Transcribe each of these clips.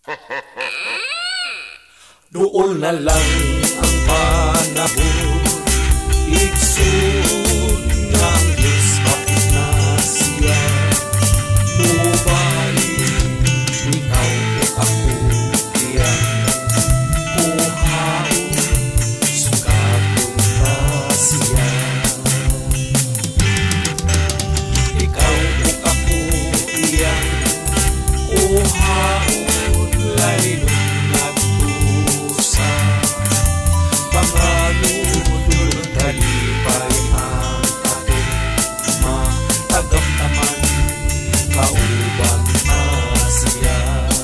Doon na lang ang panahon, igsoon ng Diyos kapit na siya. Mubalik, ikaw o ako, iyan. Kuhaon, sukaton ka siya. Ikaw o ako, iyan. Kuhaon, lalilong nagtusa. Pangaludul, talipay ang ating matagamdaman. Kauban na siya.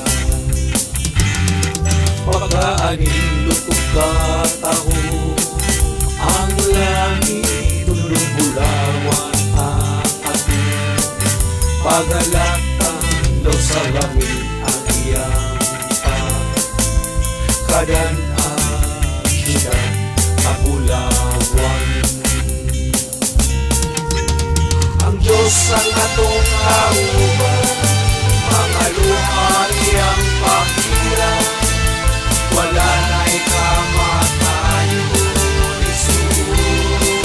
Pagkaanin lutog kataho, ang langit lulubulawan ang ating pagalatan daw sa langit ang iyang kadan siya kapulawan. Ang Diyos ang atong kauban, mga luha iyang pakirang, wala na ikamatayo, Jesus.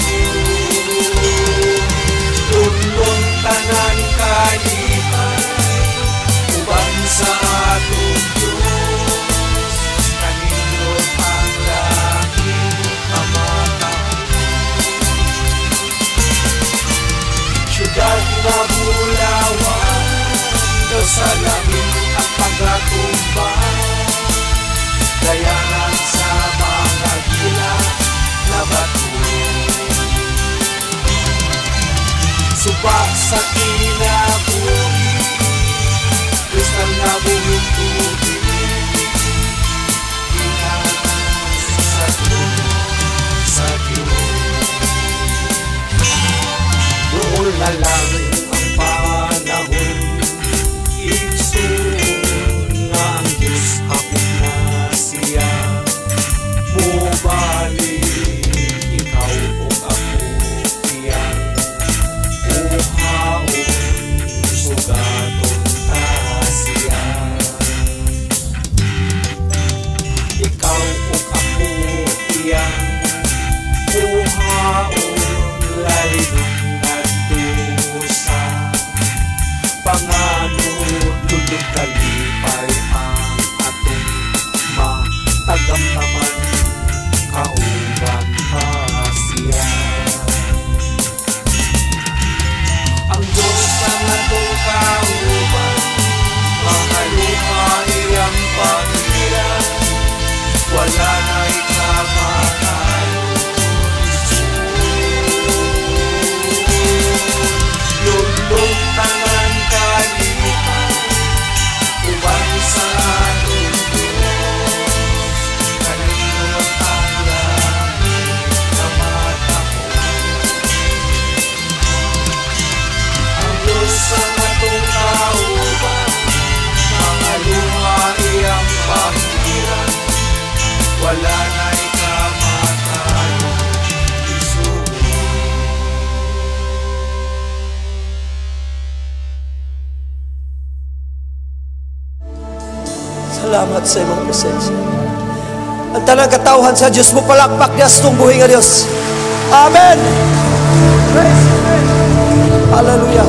Tundong tanan kalipan, uban sa atong Diyos, kanindot ang langit kamatay. Siyudad na bulawan, daw sa langit ang pagkatumbang, dayanan sa mga gila na bato. Suba sa kinabuhi, kristal na buhing tubig, inas sa trono sa Diyos. Doon na lang ang panahon, igsoon nga ang Diyos hapit na siya. Mubalik, ikaw o ako, iyan. Uhaon, sugaton ka siya. Ikaw o ako, iyan. Uhaon, lalilong nagtusa. Panganod, lulog kalipay ang atong matagamdaman. Kauban ka siya. Ang Diyos ang atong kauban, mga luha iyang pangiran, wala na ikamatayo, lulong tangan kalipan, uban sa atong Diyos, kanindot ang langit kamatao. Ang Diyos ang atong kauban, mga luha iyang pangiran, wala na ikamatayo, Jesus. Salamat sa imong presensya. Ang tanang katawhan sa Diyos mo palakpak niya sa itong buhay nga Diyos. Amen. Hallelujah.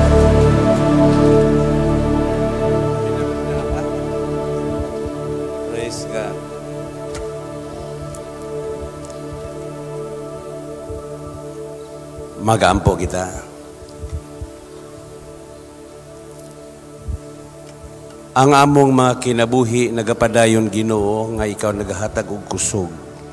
Praise God. Mag-aampo kita. Ang among mga kinabuhi nagapadayon Ginoo nga ikaw nagahatag og kusog.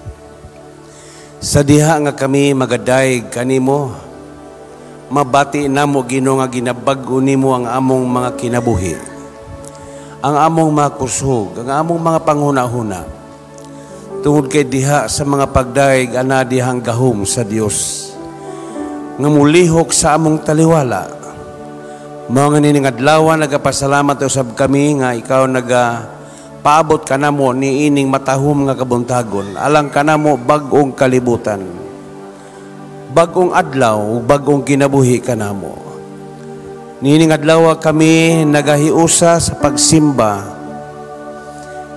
Sa diha nga kami magadayeg kanimo, mabati namo Ginoo nga ginabag-o nimo ang among mga kinabuhi. Ang among mga kusog, ang among mga panghuna-huna. Tungod kay diha sa mga pagdayeg ana dihang gahom sa Dios. Nga mulihok sa among taliwala. Mga nining adlaw nagapasalamat usab kami nga ikaw paabot ka namo ni ining matahom nga kabuntagon, alang ka namo bag-ong kalibutan, bag-ong adlaw, bag-ong kinabuhi ka namo. Nining adlaw kami nagahiusa sa pagsimba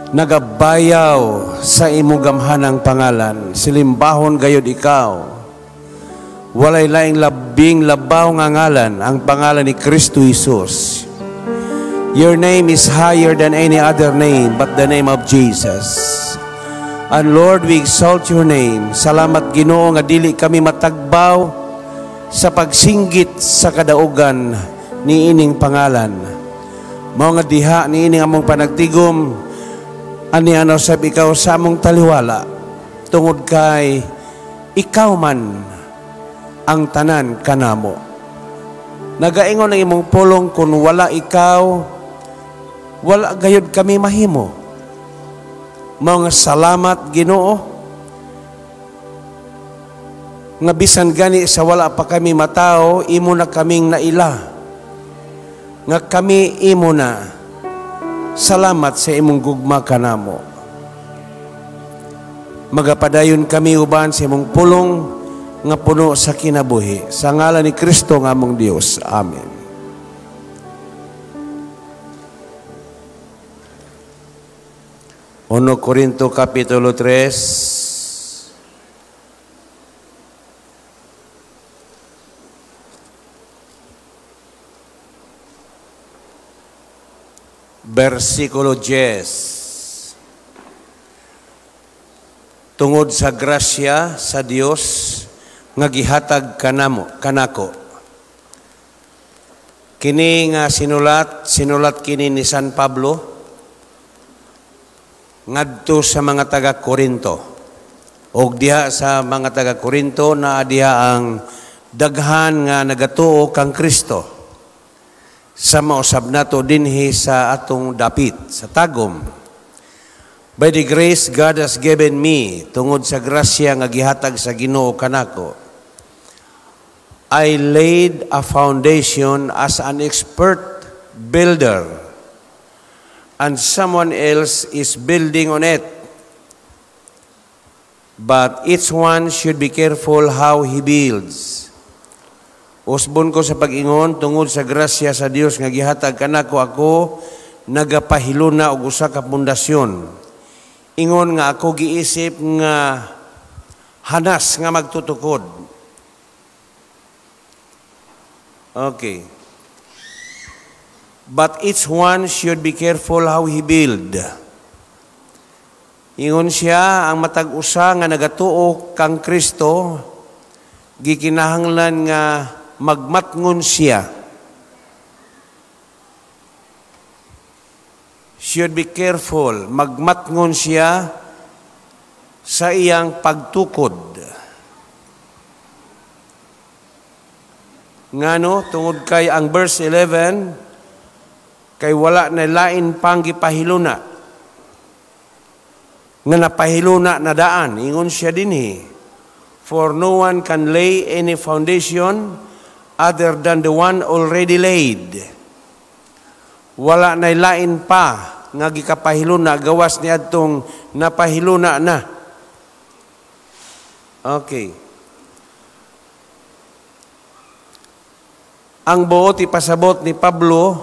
nagabayaw sa imong gamhanang pangalan, silimbahon gayud ikaw. Walay laing labing labaw nga ngalan, ang pangalan ni Kristo Jesus. Your name is higher than any other name but the name of Jesus. And Lord, we exalt your name. Salamat Ginoo nga dili kami matagbaw sa pagsinggit sa kadaugan ni ining pangalan. Mao nga diha ni ining among panagtigom, ani sab ikaw sa among taliwala, tungod kay ikaw man ang tanan kanamo. Nagaingon ang imong pulong, kung wala ikaw, wala gayud kami mahimo. Mao nga salamat Ginoo, nga bisan gani sa wala pa kami matao, imo na kaming naila, nga kami imo na. Salamat sa imong gugma kanamo. Magapadayon kami uban sa imong pulong nga puno sa kinabuhi. Sa ngalan ni Kristo nga among Dios. Amen. Uno Corinto Kapitulo 3, versikulo 10. Tungod sa grasya sa Dios nga gihatag kanako. Kini nga sinulat kini ni San Pablo ngadto sa mga taga Korinto. Og diha sa mga taga Korinto na diha ang daghan nga nagatuo kang Kristo. Sa mausab nato dinhi sa atong dapit sa tagom. By the grace God has given me, tungod sa grasya nga gihatag sa Ginoo kanako, I laid a foundation as an expert builder, and someone else is building on it. But each one should be careful how he builds. Usbon ko sa pag-ingon, tungod sa grasya sa Dios nga gihatag kanako, ako nagapahiluna og usa ka pundasyon. Ingon nga ako giisip nga hanas nga magtutukod. Okay. But each one should be careful how he build. Ingon siya, ang matag usa nga nagatuo kang Kristo, gikinahanglan nga magmatngon siya. Should be careful, magmatngon siya sa iyang pagtukod. Ngano, tungod kay ang verse 11, kay wala na lain pang gipahiluna, nga napahiluna na daan. Ingon siya dinhi, for no one can lay any foundation other than the one already laid. Wala na lain pa nga gikapahiluna, gawas ni adtong napahiluna na. Okay. Ang buot ipasabot ni Pablo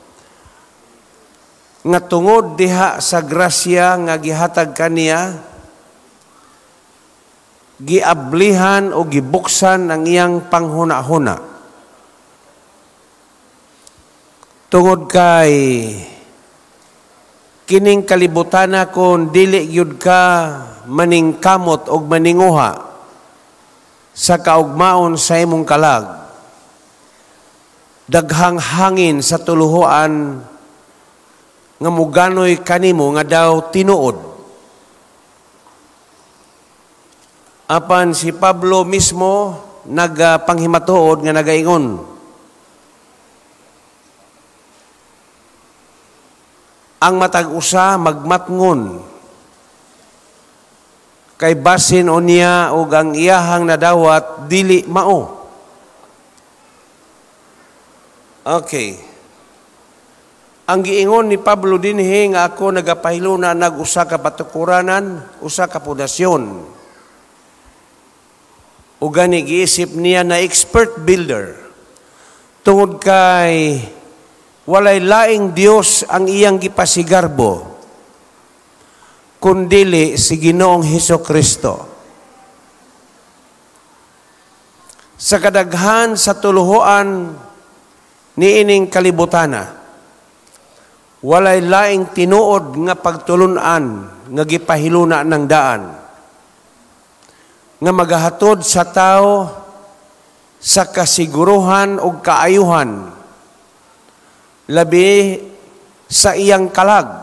nga tungod diha sa grasya nga gihatag kaniya, giablihan o gibuksan ang iyang panghuna-huna. Tungod kay kining kalibutan kon dili gyud ka maningkamot og maninguha sa kaugmaon sa imong kalag. Daghang hangin sa tuluhuan nga muganoy kanimo nga daw tinuod. Apan si Pablo mismo nagpanghimatuod nga nagaingon, ang matag usa magmatngon, kay basin o niya o ang iyahang nadawat dili mao. Okay. Ang giingon ni Pablo dinhi nga ako nagapahiluna nag-usa ka patukuranan, usa ka pundasyon. O gani giisip niya na expert builder. Tungod kay walay laing Dios ang iyang gipasigarbo. kundili si Ginoong Hesukristo. Sa kadaghan sa tuluhoan niining kalibutana, walay laing tinuod nga pagtulunan nga gipahiluna ng daan, nga magahatod sa tao sa kasiguruhan o kaayuhan, labi sa iyang kalag.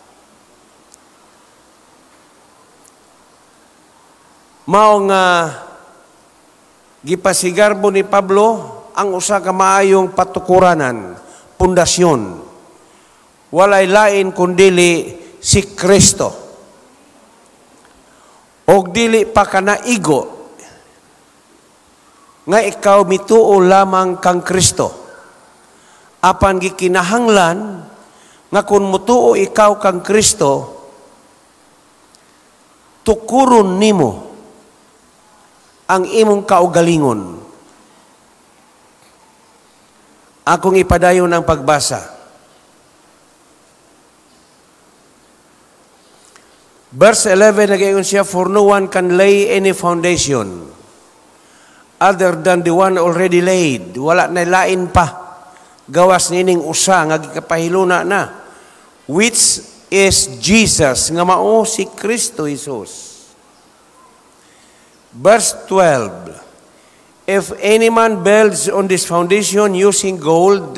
Mao nga gipasigarbo ni Pablo ang usa ka maayong patukuranan, pundasyon. Walay lain kundili si Kristo. Og dili pa kanaigo nga ikaw mituo lamang kang Kristo. Apan gikinahanglan nga kun mutuo ikaw kang Kristo, tukuron nimo ang imong kaugalingon. Akong ipadayon ng pagbasa. Verse 11, nagayon siya, for no one can lay any foundation other than the one already laid. Wala na lain pa. Gawas nining usa, nga gikapahiluna na. Which is Jesus, nga mao si Kristo Jesus. Verse 12, if any man builds on this foundation using gold,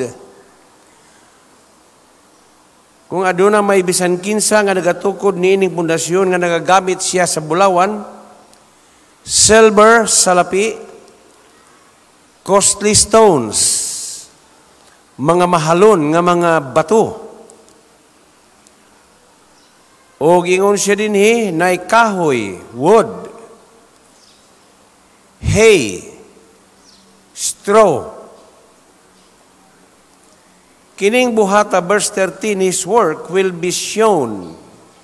kung aduna may bisan kinsa nga nagatukod niining pundasyon nga nagagamit siya sa bulawan, silver, salapi, costly stones, mga mahalon nga mga bato, o gingon siya dinhi na kahoy, wood, hay, straw. Kining buhata, verse 13, his work will be shown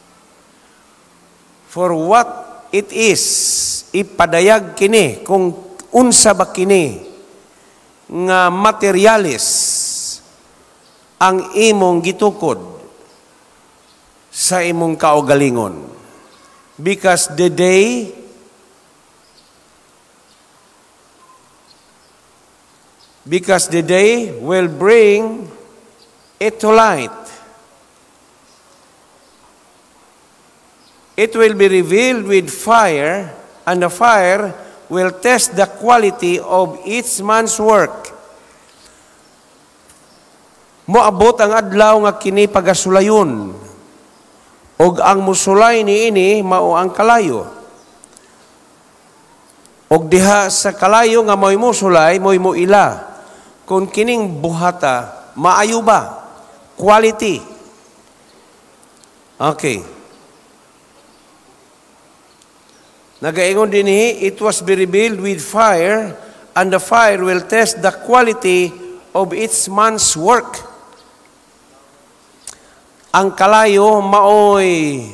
for what it is. Ipadayag kini kung unsa ba kini nga materialis ang imong gitukod sa imong kaugalingon. Because the day will bring it to light. It will be revealed with fire, and the fire will test the quality of each man's work. Moabot ang adlaw nga kini pagasulayon, og ang musulay niini mao ang kalayo. Og diha sa kalayo nga mo'y musulay, mo'y muila. Kung kining buhata, maayo ba? Quality. Okay. Nagaingon dinhi, it was be revealed with fire, and the fire will test the quality of each man's work. Ang kalayo maoy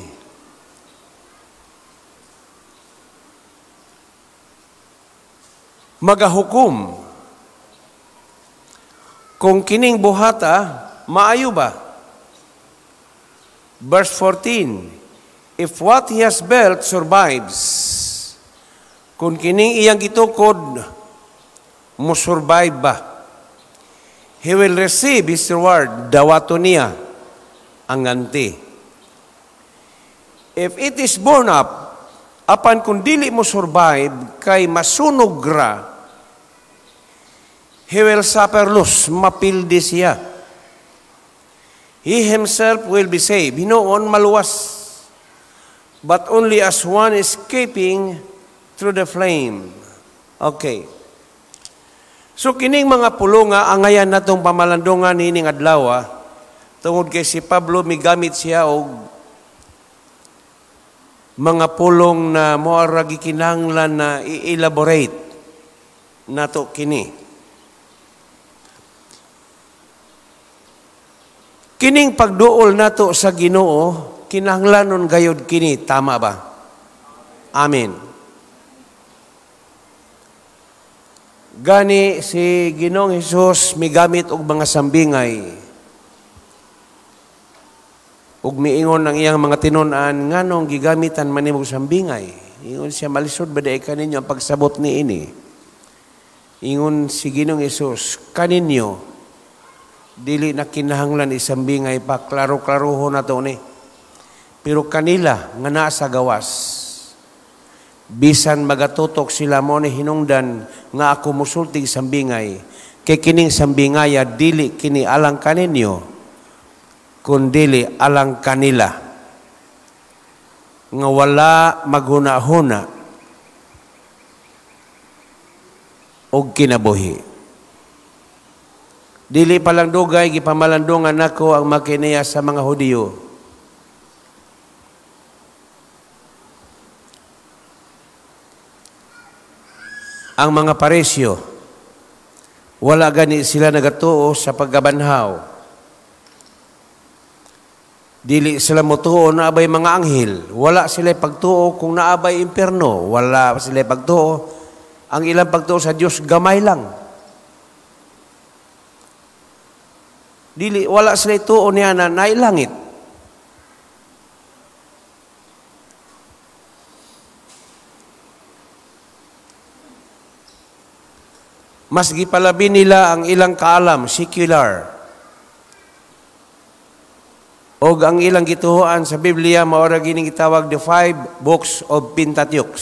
magahukom kung kining buhata maayo ba. Verse 14, if what he has built survives, kung kining iyang gitukod musurvive ba, he will receive his reward, dawato niya ang ganti. If it is borne up, apan kung dili mo survive, kay masunog ra, he will suffer loss, mapildi siya. He himself will be saved. Hinoon maluwas, but only as one escaping through the flame. Okay. So kining mga pulo nga angayan natong pamalandungan nining adlaw, tungod kay si Pablo migamit siya og mga pulong na moara gikinahanglan na i-elaborate nato kini. Kining pagduol nato sa Ginoo, kinahanglanon gayud kini, tama ba? Amen. Gani si Ginoong Hesus migamit og mga sambingay ug miingon ang iyang mga tinun-an, nganong gigamitan man nimong sambingay. Ingon siya, malisod ba dahi kaninyo ang pagsabot ni ini? Ingon si Ginoong Hesus, kaninyo, dili na kinahanglan isambingay pa, klaro-klaroho na to ni. Pero kanila, nga nasa gawas, bisan magatutok sila mo ni hinungdan, nga ako musultig sambingay, kay kining sambingaya, dili kini alang kaninyo, kundili alang kanila, nga wala maghuna-huna og kinabuhi. Dili palang dugay gipamalandungan nako ang makineya sa mga Hudiyo. Ang mga Parisyo, wala gani sila nagatuo sa paggabanhaw. Dili sila motuo na abay mga anghel. Wala sila pagtuo kung naabay impyerno. Wala sila pagtuo. Ang ilang pagtuo sa Diyos, gamay lang. Dili, wala sila tuo niya na nailangit. Mas gipalabi nila ang ilang kaalam, secular. O ang ilang gituhuan sa Biblia, maura gining gitawag the 5 books of Pentateuch.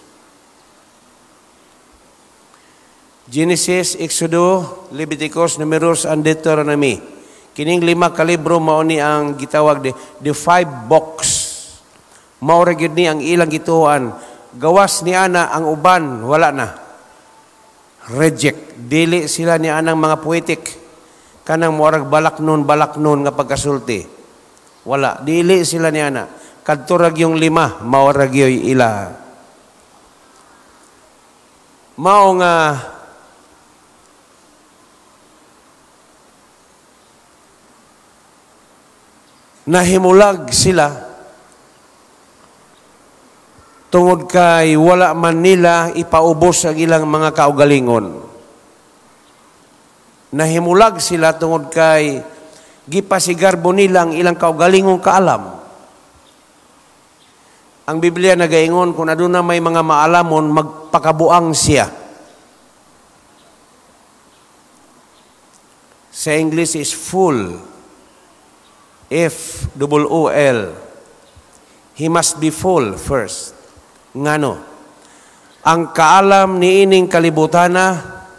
Genesis, Exodus, Leviticus, Numerous, and Deuteronomy. Kining 5 ka libro mao ni ang gitawag the 5 books. Maura gyud ni ang ilang gituhuan. Gawas ni ana ang uban, wala na. Reject. Dili sila ni anang mga poetic. Kanang maurag balaknon nga pagkasulti. Wala. Dili sila ni ana. Kadturag yung 5, maurag yoy ila. Mao nga nahimulag sila tungod kay wala man nila ipaubos ang ilang mga kaugalingon. Nahimulag sila tungod kay gipasigarbo nila ang ilang kaugalingong kaalam. Ang Biblia nagaingon kung aduna may mga maalamon, magpakabuang siya. Sa English is full. F-O-O-L. He must be full first. Ngano? Ang kaalam ni ining kalibutana,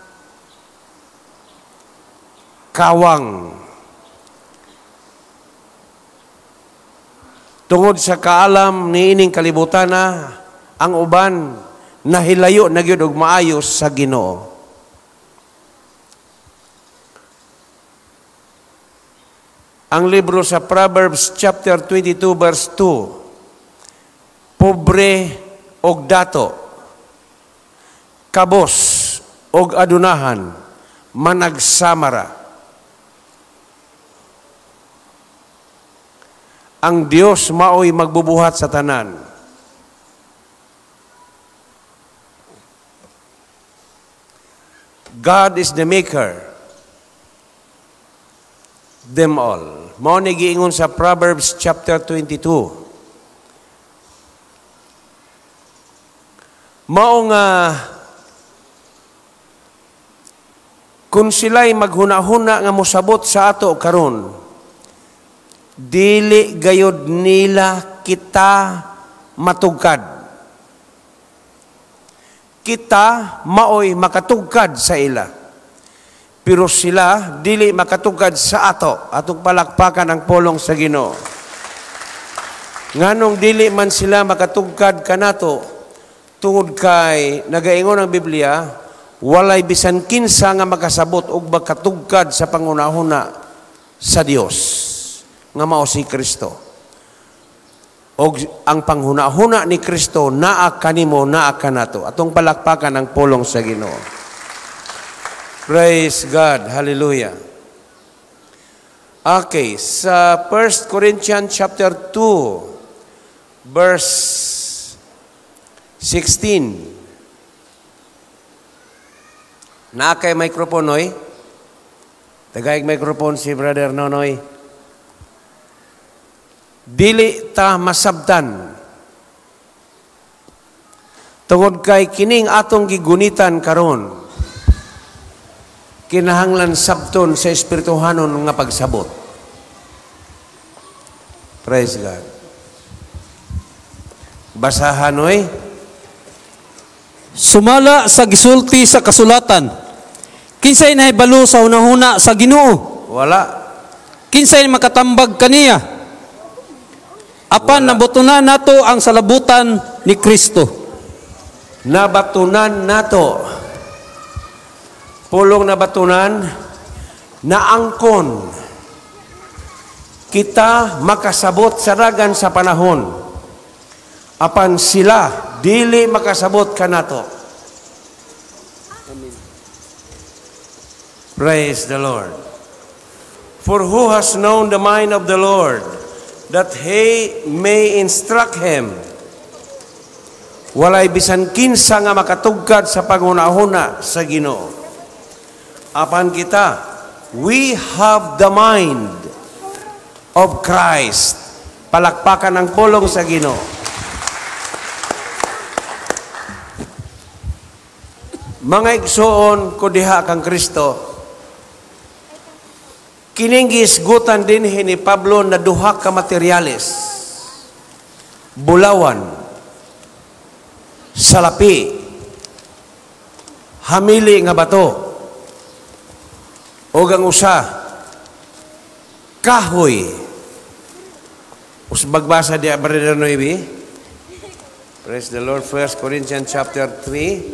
kawang. Tungod sa kaalam ni ining kalibutana, ang uban nahilayo na gyud og maayos sa Ginoo. Ang libro sa Proverbs chapter 22 verse 2, pobre og dato, kabos og adunahan, managsamara. Ang Dios maoy magbubuhat sa tanan. God is the maker. Them all. Mao ni giingon sa Proverbs chapter 22. Mao nga kung sila'y maghuna-huna nga mosabot sa ato karon, dili gayod nila kita matugkad. Kita maoy makatugkad sa ila. Pero sila dili makatugkad sa ato. Atong palakpakan ang pulong sa Ginoo. Nganong dili man sila makatugkad kanato, tungod kay nagaingon ang Biblia, walay bisan kinsa nga makasabot og makatugkad sa pangunahuna sa Dios, nga mao si Kristo. Og ang panghuna-huna ni Kristo naa kanimo, naa kanato. Atong palakpakan ang pulong sa Ginoo. Praise God. Hallelujah. Okay, sa 1 Corinthians chapter 2 verse 16. Nakay microphone, Noy? Tagaig microphone si Brother Nonoy. dili ta masabtan. Tungod kay kining atong gigunitan karon, kinahanglan sabton sa espirituhanon nga pagsabot. Praise God. Basahan oy. Sumala sa gisulti sa kasulatan, kinsay nahibalo sa hunahuna sa Ginoo? Wala. Kinsay makatambag kaniya? Apan nabutunan nato ang salabutan ni Kristo. Nabatunan nato. Pulong nabatunan, naangkon kita makasabot sa ragan sa panahon. Apan sila dili makasabot kanato. Praise the Lord. For who has known the mind of the Lord, that he may instruct him? Walay bisan kinsa nga makatugkad sa pangunahuna sa Ginoo. Apan kita, we have the mind of Christ. Palakpakan ang pulong sa Ginoo. Mga igsoon ko diha kang Kristo, kining gisgutan din ni Pablo na duha ka materyales: bulawan, salapi, hamili nga bato, o ang usa, kahoy. Usbagbasa di Brother Noybi. Praise the Lord. 1 Corinthians chapter 3.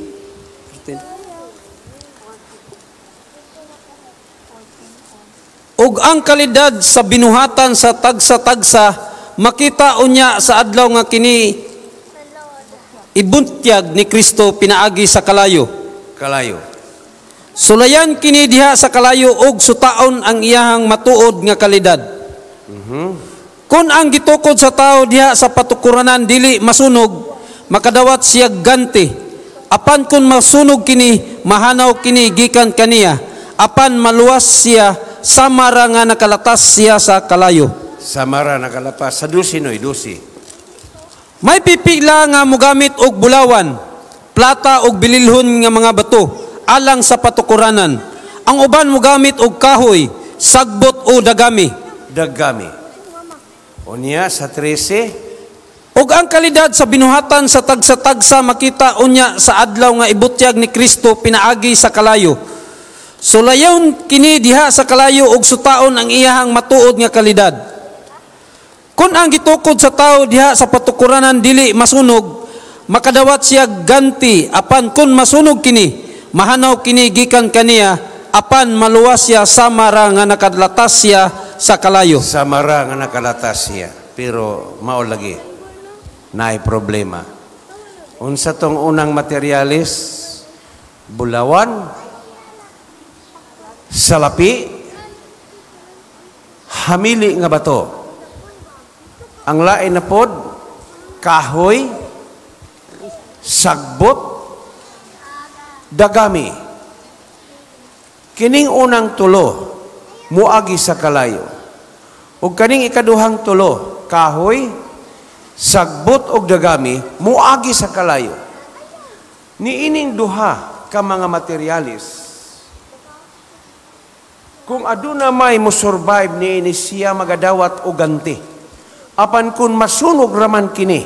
Ug ang kalidad sa binuhatan sa tagsa-tagsa makita unya sa adlaw nga kini ibuntyag ni Kristo pinaagi sa kalayo. Kalayo. Sulayan kini diha sa kalayo ug sutaon ang iyahang matuod nga kalidad. Kung ang gitukod sa tao diha sa patukuranan dili masunog, makadawat siya ganti. Apan kung masunog kini, mahanaw kini gikan kaniya. Apan maluwas siya, samara nga nakalatas siya sa kalayo. Samara nakalapas. Sa dusi noy, dusi. May pipila nga mugamit og bulawan, plata og bililhon nga mga bato, alang sa patukuranan. Ang uban mugamit og kahoy, sagbot o dagami. Dagami. Unya sa 13. Ug ang kalidad sa binuhatan sa tagsa-tagsa makita unya sa adlaw nga ibutyag ni Kristo pinaagi sa kalayo. Sulayon kini diha sa kalayo ug sutaon ang iyahang matuod nga kalidad. Kung ang gitukod sa tao diha sa patukuranan dili masunog, makadawat siya ganti. Apan kung masunog kini, mahanaw kini gikan kaniya. Apan maluwas siya, samara nga nakalatas siya sa kalayo. Samara nga nakalatas siya. Pero mao lagi, naay problema. Unsa tong unang materialis? Bulawan, salapi, hamili nga bato. Ang lain na pod, kahoy, sagbot, dagami. Kining unang tulo, muagi sa kalayo. Ug kaning ikaduhang tulo, kahoy, sagbot og dagami, muagi sa kalayo. Niining duha ka mga materialis, kung aduna may mo survive niini siya magadawat og ganti. Apan kun masunog raman kini,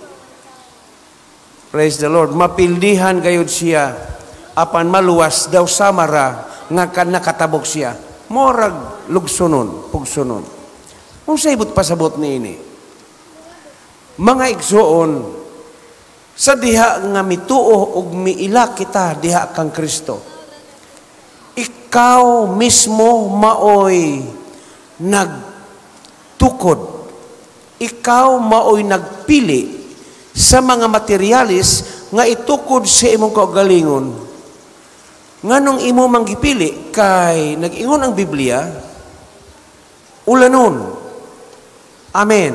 praise the Lord, mapildihan gayud siya. Apan maluwas daw samara nga nakatabok siya. Morag lugsonon, pugsonon. Kung sa ibut pasabot niini, mga igsoon, sa diha nga mituo ug miila kita diha kang Kristo, ikaw mismo maoy nagtukod, ikaw maoy nagpili sa mga materialis nga itukod sa imong kaugalingon. Nganong imo manggipili kay nag-ingon ang Biblia, ulanon. Amen.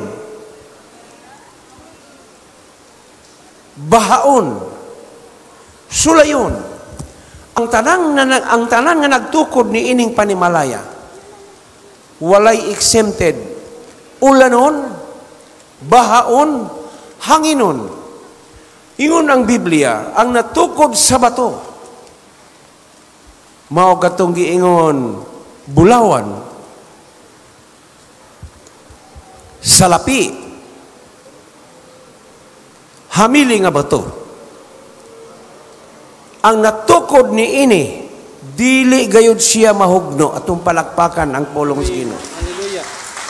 Bahaon, sulayon. Ang tanan nga nagtukod ni ining panimalaya, walay exempted. Ulanon, bahaon, hanginon. Ingon ang Biblia, ang natukod sa bato, mao katong giingon, bulawan, salapi, hamili nga bato. Ang natukod ni ini, dili gayud siya mahugno, atong palakpakan ang pulong sa Ginoo. Hallelujah.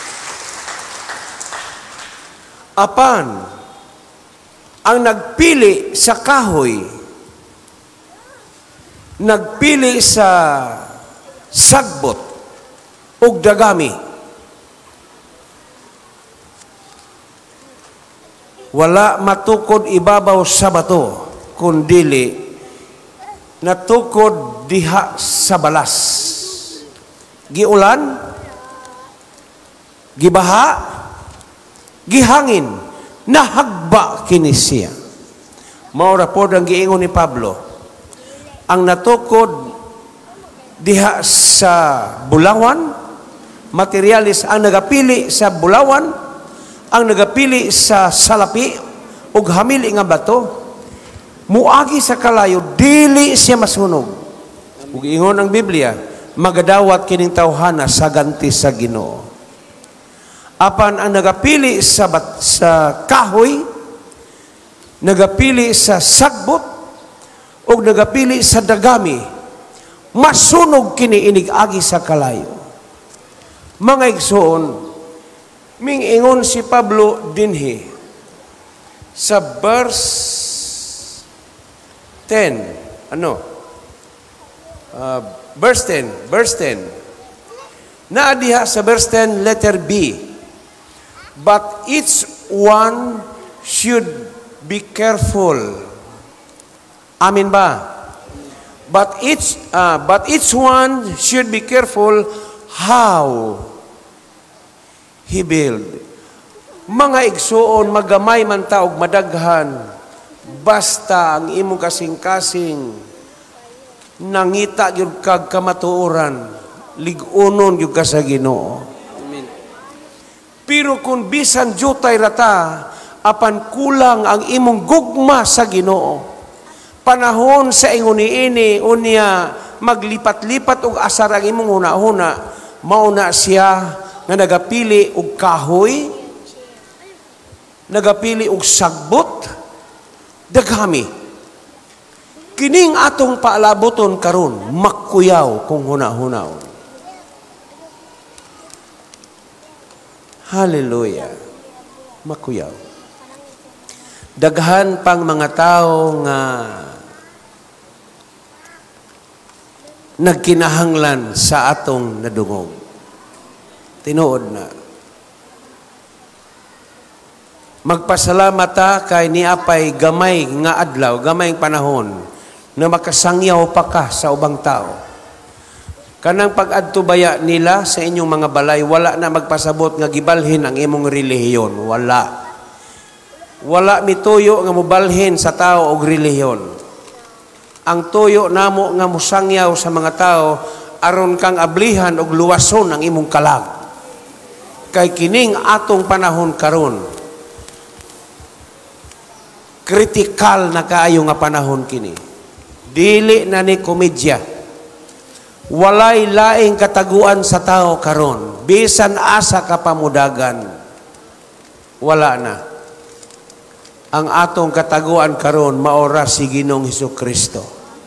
Apan, ang nagpili sa kahoy, nagpili sa sagbot ug dagami, wala matukod ibabaw sa bato, kundili natukod diha sa balas. Giulan, gibaha, gihangin, nahagba kini siya. Maura po ang giingon ni Pablo, ang natukod diha sa bulawan, materialis, ang nagapili sa bulawan, ang nagapili sa salapi ug hamili nga bato, muagi sa kalayo, dili siya masunog. Ug ingon ang Biblia, magadawat kining tawhana sa ganti sa Ginoo. Apan ang nagapili sa kahoy, nagapili sa sagbot, o nagapili sa dagami, masunog kini inig-agi sa kalayo. Mga igsoon, mingingon si Pablo dinhi sa verse 10. Verse 10. Naadiha sa verse 10, letter B. But each one should be careful. Amin ba? But each one should be careful how he build. Mga igsuon, magamay man ta og madaghan, basta ang imong kasing-kasing nangita gyud kag kamatuoran, lig-unon gyud ka sa Ginoo. Pero kung bisan jutay rata, apan kulang ang imong gugma sa Ginoo, panahon sa ingon niini, unya maglipat-lipat og asar ang imong huna-huna, mauna siya nga nagapili og kahoy, nagapili og sagbot, dagami. Kining atong paalaboton karon, makkuyaw kung huna-hunaon. Hallelujah. Makuyaw. Daghan pang mga tao nga nagkinahanglan sa atong nadungog. Tinuod na. Magpasalamat ta kay niapay gamay nga adlaw, gamay panahon na makasangyaw pa ka sa ubang tao. Kanang pag-adtubaya nila sa inyong mga balay, wala na magpasabot nga gibalhin ang imong relihiyon. Wala. Wala mituyo nga mubalhin sa tao og relihiyon. Ang tuyo namo nga musangyaw sa mga tao, aron kang ablihan og luwason ang imong kalag. Kay kining atong panahon karon, kritikal na kaayo nga panahon kini. Dili na ni komedya. Walay laing kataguan sa tao karon, bisan asa ka pamudagan, wala na. Ang atong kataguan karon maora si Ginoong Hesukristo.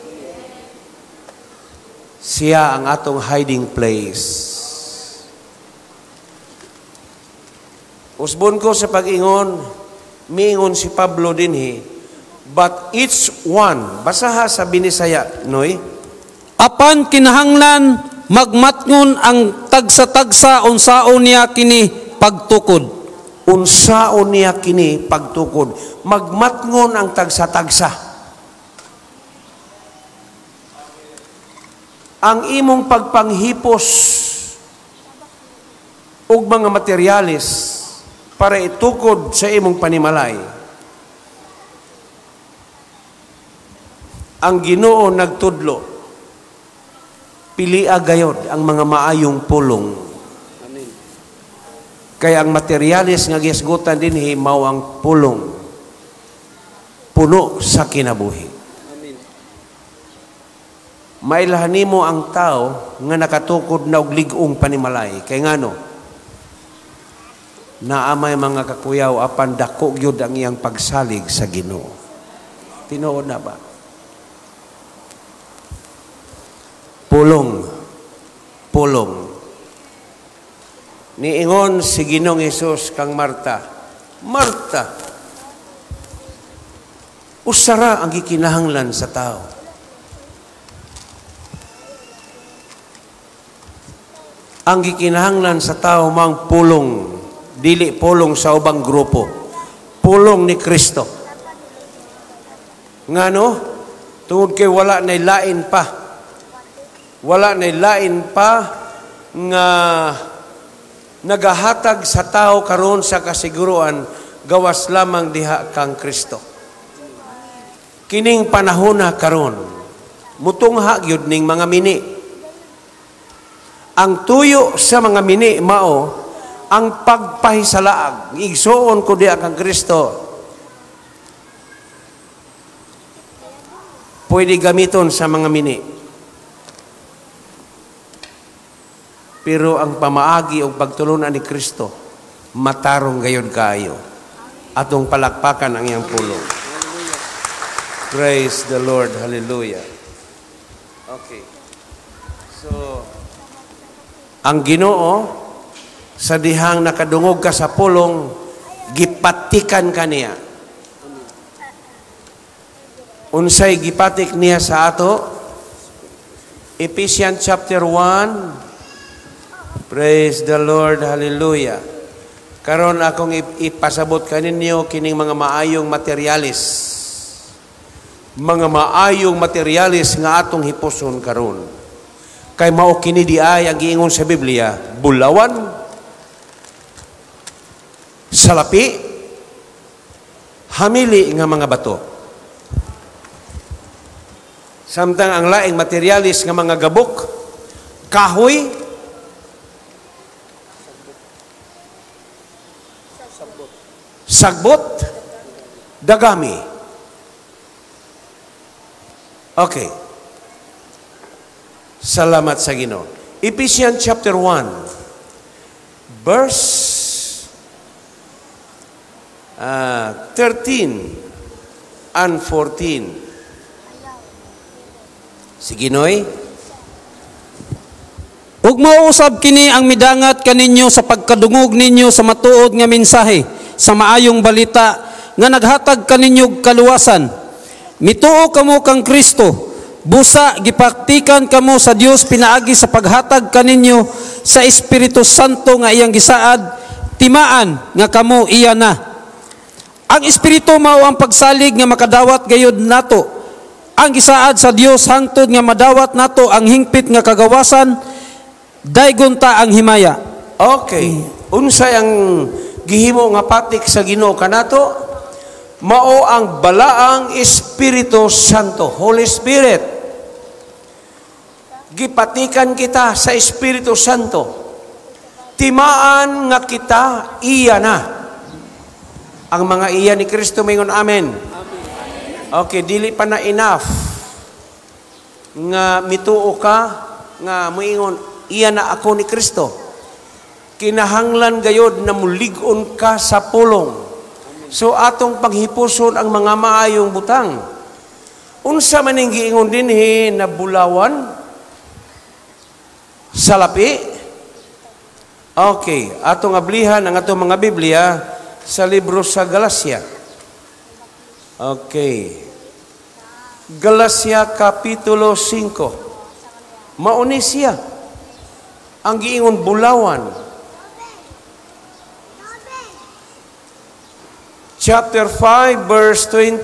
Siya ang atong hiding place. Usbon ko sa pag-ingon, miingon si Pablo dinhi, but each one, basaha sa Binisaya, Noy, Apan kinahanglan magmatngon ang tagsa-tagsa unsaon niya kini pagtukod. Unsaon niya kini pagtukod. Magmatngon ang tagsa-tagsa. Ang imong pagpanghipos og mga materialis para itukod sa imong panimalay. Ang Ginoo nagtudlo, pilia gayod ang mga maayong pulong. Amen. Kaya ang materialis nga gisgutan dinhi mao ang pulong. Puno sa kinabuhi. Mailahan nimo ang tao nga nakatukod na og lig-ong panimalay. Kay ngano? Naamay mga kakuyaw apan dako gyud ang iyang pagsalig sa Ginoo. Tinuod na ba? Pulong. Pulong. Niingon si Ginoong Hesus kang Marta, Marta, usara ang gikinahanglan sa tao. Ang gikinahanglan sa tao mang pulong, dili pulong sa ubang grupo. Pulong ni Kristo. Ngano? Tungod kay wala nay lain pa. Wala nay lain pa nga nagahatag sa tao karon sa kasiguruan gawas lamang diha kang Kristo. Kining panahon na karon mutungha gyud ning mga mini. Ang tuyo sa mga mini mao ang pagpahisalaag. Igsuon ko diha kang Kristo. Pwede gamiton sa mga mini. Pero ang pamaagi o pagtulunan ni Kristo, matarong gayon kayo. Atong palakpakan ang iyang pulong. Praise the Lord. Hallelujah. Okay. So, ang Ginoo, sa dihang nakadungog ka sa pulong, gipatikan ka niya. Unsay gipatik niya sa ato? Ephesians chapter 1. Praise the Lord. Hallelujah. Karon akong ipasabot kaninyo kining mga maayong materialis. Mga maayong materialis nga atong hipuson karon. Kay mao kini di ay ang giingon sa Biblia, bulawan, salapi, hamili nga mga bato. Samtang ang laing materialis nga mga gabok, kahoy, sagbot, dagami. Okay. Salamat sa Ginoo. Ephesians chapter 1, verse 13 and 14. Sige noy. Ug mauusab kini ang midangat kaninyo sa pagkadungog ninyo sa matuod nga mensahe sa maayong balita nga naghatag kaninyo kaluwasan. Mituo kamo kang Kristo. Busa gipaktikan kamo sa Dios pinaagi sa paghatag kaninyo sa Espiritu Santo nga iyang gisaad, timaan nga kamo iya na. Ang Espiritu mao ang pagsalig nga makadawat gayud nato. Ang gisaad sa Dios hangtod nga madawat nato ang hingpit nga kagawasan, daygon ta ang himaya. Okay. Unsay ang gihimo nga patik sa Ginoo kanato? Mao ang balaang Espiritu Santo, Holy Spirit. Gipatikan kita sa Espiritu Santo. Timaan nga kita iya na. Ang mga iya ni Kristo mingon amen. Okay, dili pa na enough nga mituo ka nga moingon iya na ako ni Kristo. Kinahanglan gayod na mulig-on ka sa pulong. So atong paghipuson ang mga maayong butang. Unsa man ning giingon dinhi na bulawan? Salapi? Okay, atong ablihan ang atong mga Biblia sa libro sa Galacia. Okay. Galacia Kapitulo 5. Mauni siya. Ang giingon bulawan. Chapter 5, verse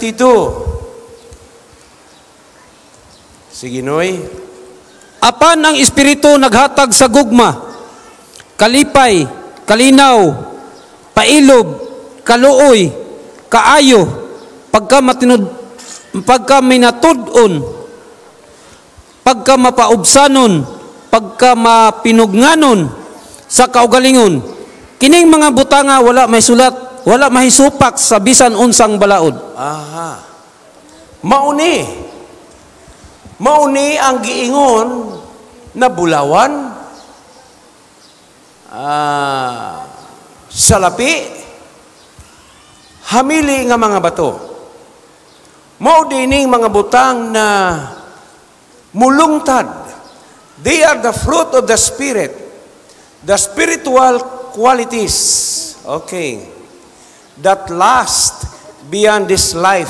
22. Sige, Noy. Apan ang Espiritu naghatag sa gugma, kalipay, kalinaw, pailob, kaluoy, kaayo, pagka minatudon, pagka mapaubsanon, pagka mapinugnanon, sa kaugalingon, Kining mga butanga wala may sulat, wala mahisupak sa bisan unsang balaod. Aha. Mauni ang giingon na bulawan, salapi, hamili nga mga bato. Mao dining mga butang na mulungtad. They are the fruit of the Spirit, the spiritual qualities, okay, that last beyond this life.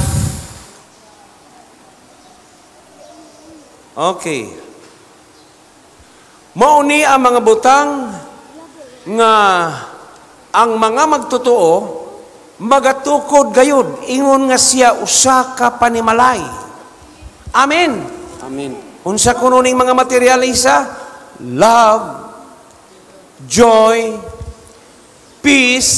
Okay. Mauni ang mga butang nga ang mga magtotoo magatukod gayud ingon nga siya usa ka panimalay. Amen. Amen. Unsa kuno ning mga materialista? Love, joy, peace,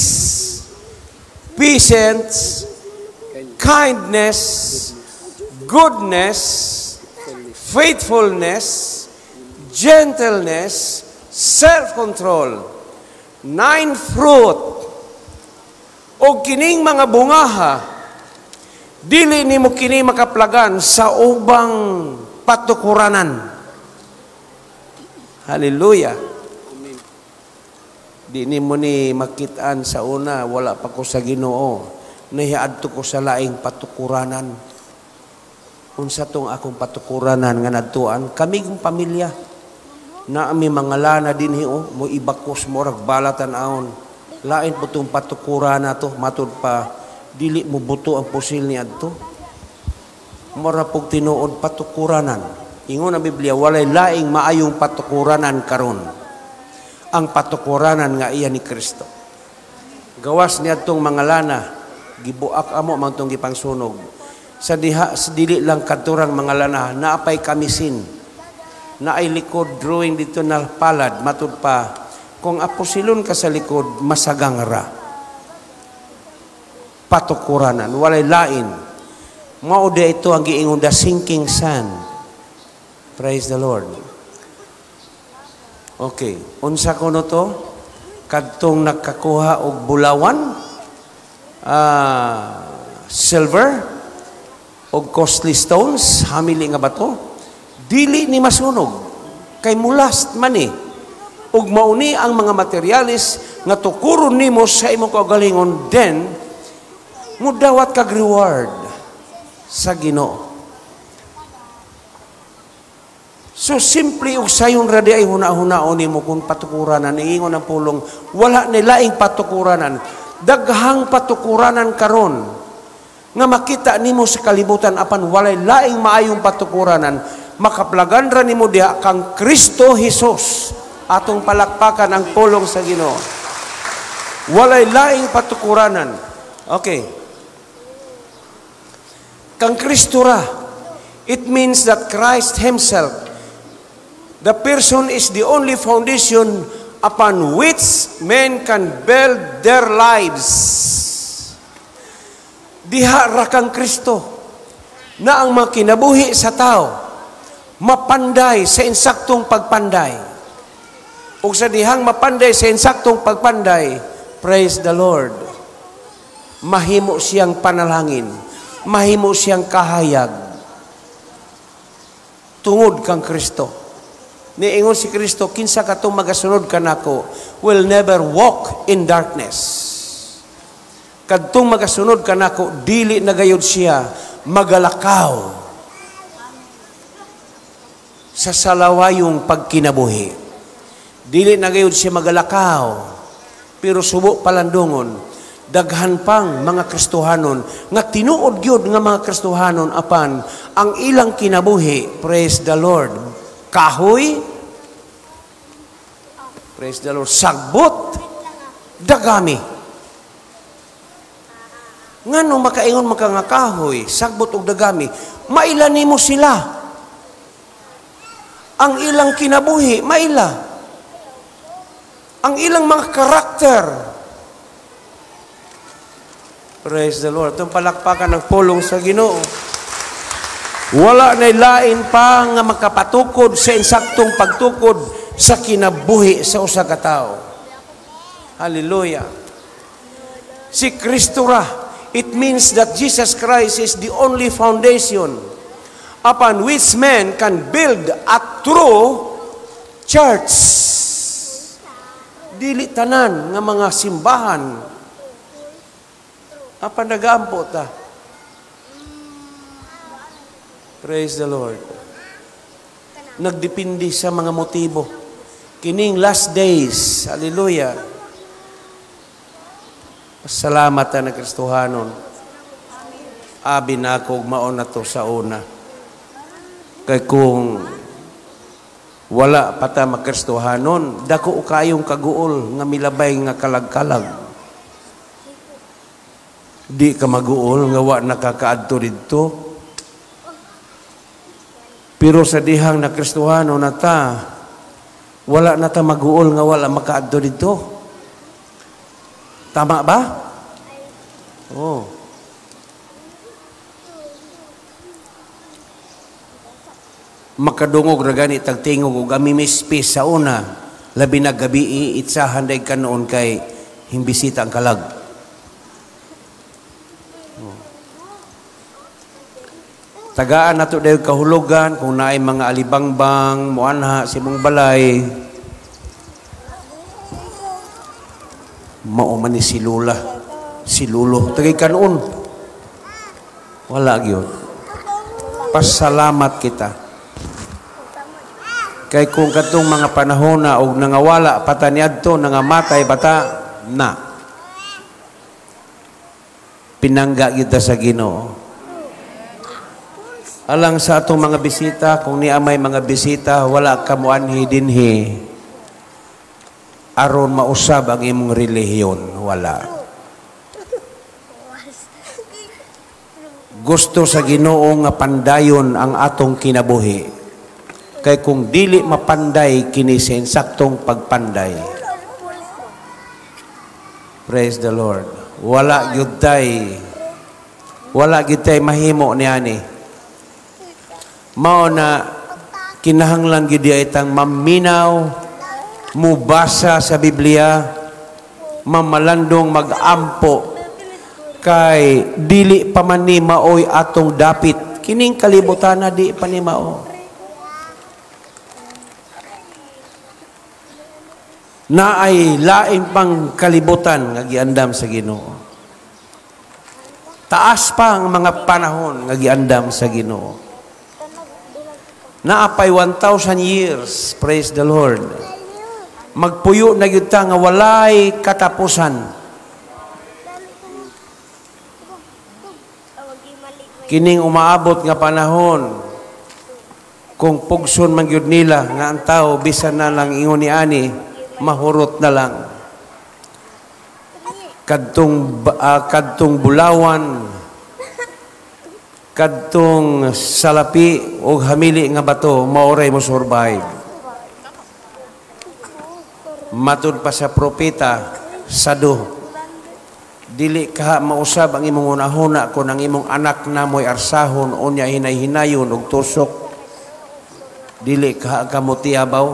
patience, kindness, goodness, faithfulness, gentleness, self-control. 9 fruit. O kining mga bungaha, dili nimo kini makaplagan sa ubang patukuranan. Hallelujah. Di nimo ni makitaan sa una, wala pa ko sa Ginoo. Nahiadto ko sa laing patukuranan. Unsa tong akong patukuranan nga nadtuan, kaming pamilya na ami mga lana dinhi mo ibakos mo rag balatan aon. Lain po itong patukuranan to, matud pa dili mo buto ang pusil ni adto. Mura pog tinuod patukuranan. Ingon ang Biblia, walay laing maayong patukuranan karon. Ang patukuranan nga iya ni Kristo. Gawas niya itong mga lana, gibuak amo mang itong gipangsunog. Sa dili lang kadturang mga lana, naapay kamisin, naay likod drawing dito na palad, matud pa, kung apusilon ka sa likod, masagang ra. Patukuranan, walay lain. Mauda ito ang giingon, the sinking sun. Praise the Lord. Okay, unsa kuno to? Kadtong nagkakuha og bulawan, silver, og costly stones, hamili nga bato, dili ni masunog. Kay mulast man eh. Ug mauni ang mga materialis nga tukuron nimo sa imong kaugalingon, then mudawat kag reward sa Ginoo. So simple ug sayon ra di ay huna-hunaon nimo kung patukuranan, ingon ang pulong, wala ni laing patukuranan, daghang patukuranan karon nga makita nimo sa kalibutan apan walay laing maayong patukuranan, makaplagan ra nimo diha kang Kristo Jesus. Atong palakpakan ang pulong sa Ginoo. Walay laing patukuranan. Okay. Kang Kristo ra, it means that Christ Himself, the person, is the only foundation upon which men can build their lives. Diha ra kang Kristo na ang mga kinabuhi sa tao mapanday sa insaktong pagpanday. Ug sa dihang mapanday sa insaktong pagpanday, praise the Lord, mahimo siyang panalangin, mahimo siyang kahayag tungod kang Kristo. Niingon si Kristo, kinsa katong magasunod kanako will never walk in darkness. Kadtong magasunod kanako, dili na gayud siya magalakaw sa salawayong pagkinabuhi. Dili na gayud siya magalakaw, pero subo palandungon, daghan pang mga Kristohanon, nga tinuod gyud nga mga Kristohanon apan, ang ilang kinabuhi, praise the Lord, kahoy, praise the Lord, sagbot, dagami. Ngano makaingon maka nga kahoy, sagbot ug dagami, maila nimo sila. Ang ilang kinabuhi, maila. Ang ilang mga karakter. Praise the Lord. Itong palakpakan ng pulong sa Ginoo. Wala na lain pa nga makapatukod sa insaktong pagtukod sa kinabuhi sa usa ka tawo. Hallelujah. Si Kristo ra, it means that Jesus Christ is the only foundation upon which man can build a true church. Dili tanan nga mga simbahan. Apa nagaampo ta? Praise the Lord. Nagdepende sa mga motibo. Kining last days, hallelujah. Salamat na Kristohanon. Abi na ako maon na to sa una. Kay kung wala pata makristohanon, dako kayong kaguol nga milabay nga kalag-kalag. Di ka maguol nga wa nakakaadto didto. Pero sa dihang na kristohanon na ta, wala na ta maguol nga wala makaadto didto. Tama ba? Oh. Makadungog na gani tagtingog ug amimispis sa una labi na gabi itsahan day kanoon kay himbisita ang kalag. Tagaan nato dayon kahulugan kung naay mga alibangbang muanha sa imong balay. Mao man ni si Lula, si Lulo tagay kanoon. Wala gyud. Pasalamat kita. Kay kung katong mga panahon na og nangawala pata niadto nangamatay bata na pinangga kita sa Ginoo. Alang sa atong mga bisita, kung niya may mga bisita, wala ka muanhi dinhi. Aron mausab ang imong relihiyon, wala. Gusto sa Ginoo nga pandayon ang atong kinabuhi. Kay kung dili mapanday kini sa insaktong pagpanday. Praise the Lord. Wala gyud tay mahimo niani. Mao na kinahanglan gyud itang maminaw, mubasa sa Biblia, mamalandong magampo kay dili pa man ni maoy atong dapit. Kining kalibutan na di pa ni mao. Na ay lain pang kalibutan nga giandam sa Ginoo. Taas pa ang mga panahon nga giandam sa Ginoo. Naapay 1,000 years, praise the Lord. Magpuyo na gyud ta nga walay katapusan. Kining umaabot nga panahon, kung pugson man gyud nila nga ang tao bisan na lang ingon ni ani, mahurot na lang. Kadtong bulawan, kadtong salapi o hamili nga bato, maoray mo survive. Matud pa sa propeta, sado, dili ka mausab ang imong unahuna kung ang imong anak na mo'y arsahon o niya hinay-hinayon og tusok. Dili ka kamutiabaw.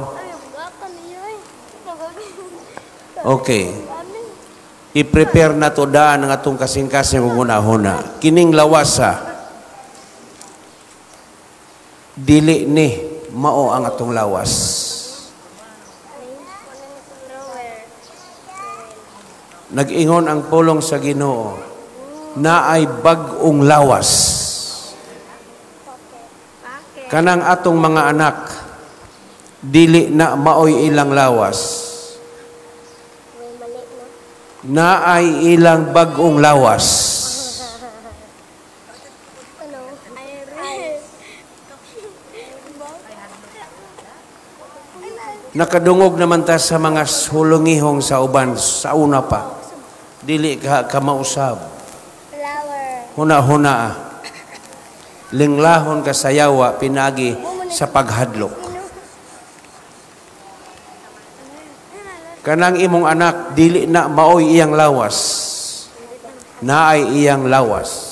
Okay. I-prepare na to daan ang atong kasing-kasing og unahuna. Kining lawasa, dili ni mao ang atong lawas. Nag-ingon ang pulong sa Ginoo na ay bag-ong lawas. Kanang atong mga anak dili na maoy ilang lawas. Na ay ilang bag-ong lawas. Nakadungog naman ta sa mga hulungihong sa uban sa una pa. Dili ka mausab. Huna-huna. Linglahon ka sa yawa pinagi sa paghadlok. Kanang imong anak dili na maoy iyang lawas. Naay iyang lawas.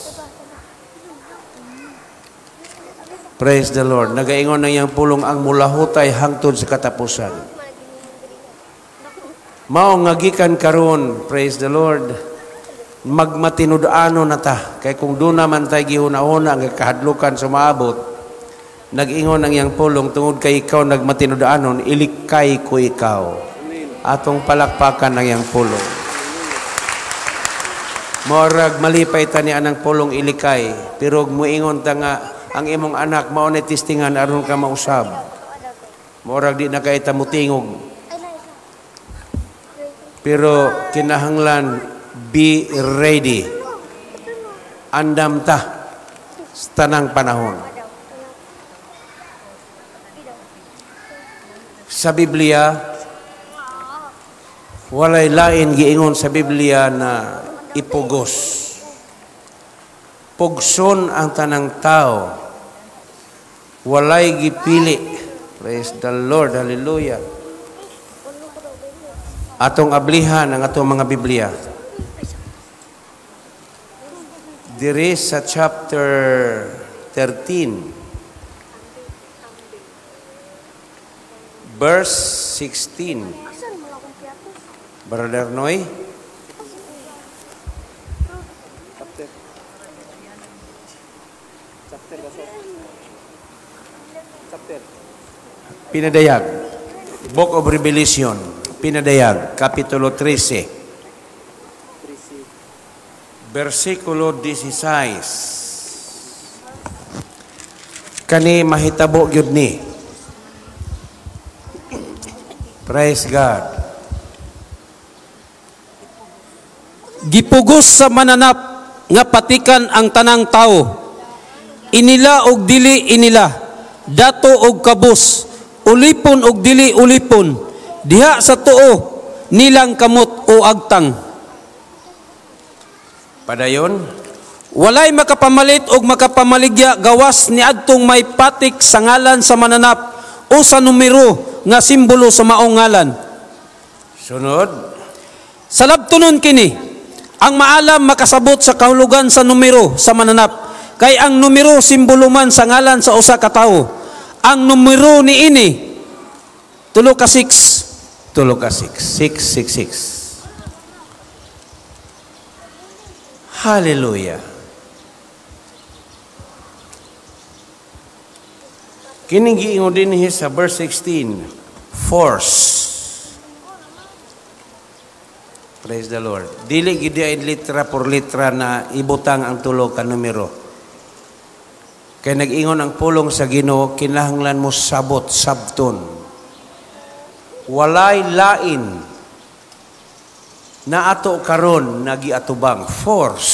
Praise the Lord. Nagaingon na iyang pulong ang mulahutay hangtod sa katapusan. Mao nga gikan karon, praise the Lord, magmatinudano na ta. Kay kung doon naman tayo gihuna-una ang kahadlukan sumaabot, nag-ingon ang iyang pulong tungod kay ikaw nagmatinudanon, ilikay ko ikaw. Atong palakpakan ang iyang pulong. Morag malipay ta ni anang pulong ilikay, pero muingon ta nga ang imong anak mao ni testingan aron ka mausab. Morag di na kay ta mutingog. Pero kinahanglan be ready. Andam ta sa tanang panahon. Sa Biblia, walay lain giingon sa Biblia na ipugos. Pugson ang tanang tao. Walay gipili. Praise the Lord. Hallelujah. Atong ablihan ang atong mga Biblia. Diri sa chapter 13, verse 16. Brother Noy. Pinadayag. Book of Revelation. Pinadayag. Kapitulo 13. Versikulo 16. Kani mahitabo gyud ni. Praise God. Gipugos sa mananap nga patikan ang tanang tao. Inila og dili inila, dato og kabus, ulipon og dili ulipon, diha sa tuo nilang kamot o agtang. Padayon, walay makapamalit og makapamaligya gawas ni adtong may patik sa ngalan sa mananap o sa numero nga simbolo sa maong ngalan. sunod, Sa labtunon kini, ang maalam makasabot sa kahulugan sa numero sa mananap, kay ang numero simbolo man sa ngalan sa usa ka tawo. Ang numero ni ini 3 ka 6. 3 ka 6. 666. Hallelujah. Kining giingon dinhi sa verse 16, force. Praise the Lord. Dili gid ay litra por litra na ibutang ang tulo ka numero. Kay nag-ingon ang pulong sa Ginoo, kinahanglan mo sabot sabton. Walay lain na ato karon nagiatubang force.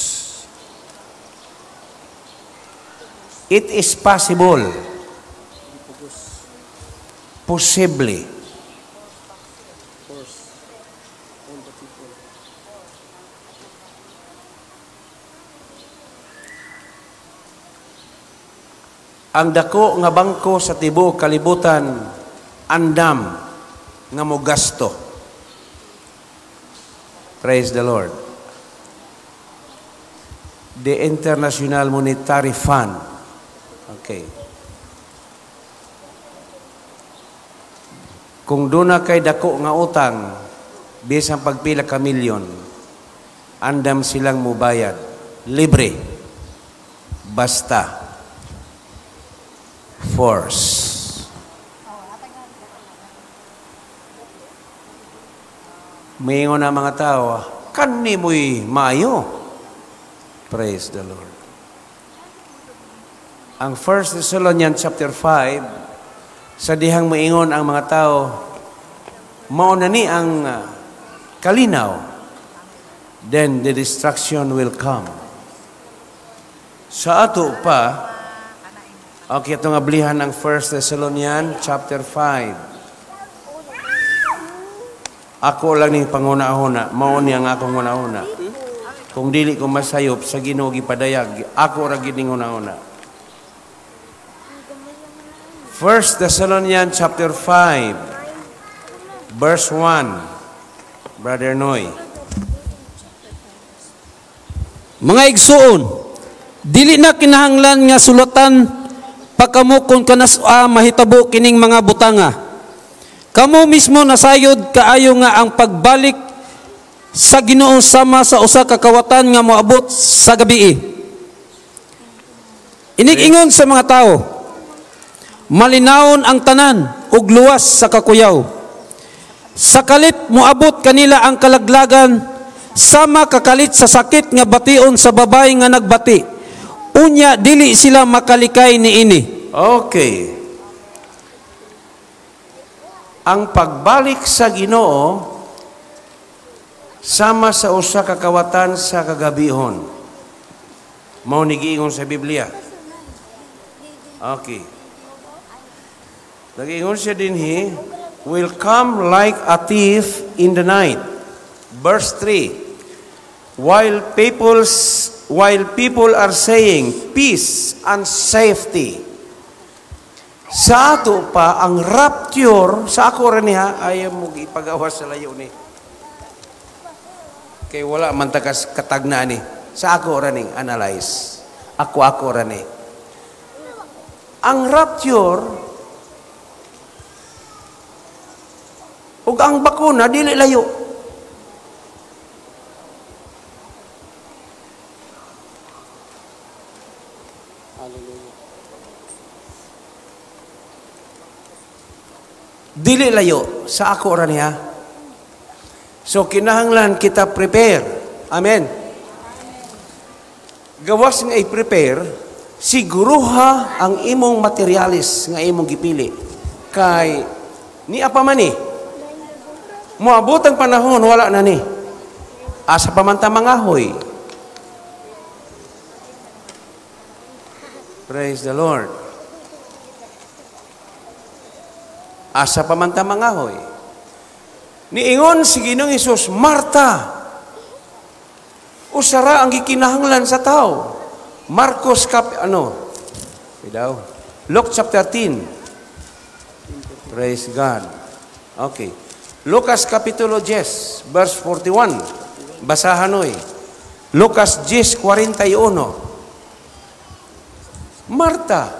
It is possible. Posible. Ang dako nga bangko sa tibuok kalibutan andam nga mo gasto. Praise the Lord. The International Monetary Fund. Okay. Kung doon na kay dako nga utang, bisang pagpila ka milyon, andam silang mubayad. Libre. Basta. Force. Mayingon na mga tao, kani mo'y maayo. Praise the Lord. Ang 1 Thessalonians chapter 5, sa dihang maingon ang mga tao, mauna ni ang kalinaw, then the destruction will come. Sa ato pa, okay, itong ablihan ng 1 Thessalonians chapter 5. Ako lang ning panguna-una, mao ni ang akong una-una. Kung dili ko masayop sa Ginoo gipadayag, ako ra gid ning una-una. 1 Thessalonians chapter 5 verse 1. Brother Noy. Mga igsuon, dili na kinahanglan nga sulatan pagkamo kung kanas mahitabo kining mga butanga. Kamo mismo nasayod kaayo nga ang pagbalik sa Ginoo sama sa usa ka kawatan nga moabot sa gabii. Inig-ingon sa mga tao, malinawon ang tanan ug luwas sa kakuyaw. Sa kalit moabot kanila ang kalaglagan sama kakalit sa sakit nga bation sa babay nga nagbati. Unya dili sila makalikay niini. Okay. Ang pagbalik sa Ginoo sama sa usa ka kawatan sa kagabihon. Mao ni giingon sa Biblia. Okay. Nagingon siya dinhi, will come like a thief in the night. Verse 3. While people are saying peace and safety. Sa ato pa ang rapture sa ako rin niya ayaw mo ipagawas sa layo ni. Kay wala man takas katagna ni. Sa ako rin analyze. Ako rin ni. Ang rapture ug ang bakuna dili layo. Dili layo sa ako ra niya. So kinahanglan kita prepare. Amen. Gawas nga i-prepare, siguruha ang imong materialis nga imong gipili. Kay ni apa man ni. Moabot ang panahon wala na ni. Asa pamanta mangahoy. Praise the Lord. Asa pamanta mangahoy. Niingon si Ginoong Hesus, Marta, usara ang gikinahanglan sa tao. Marcos Luke chapter 10. Praise God. Okay. Lucas kapitulo 10, verse 41. Basahan oy. Lucas 10:41. Marta,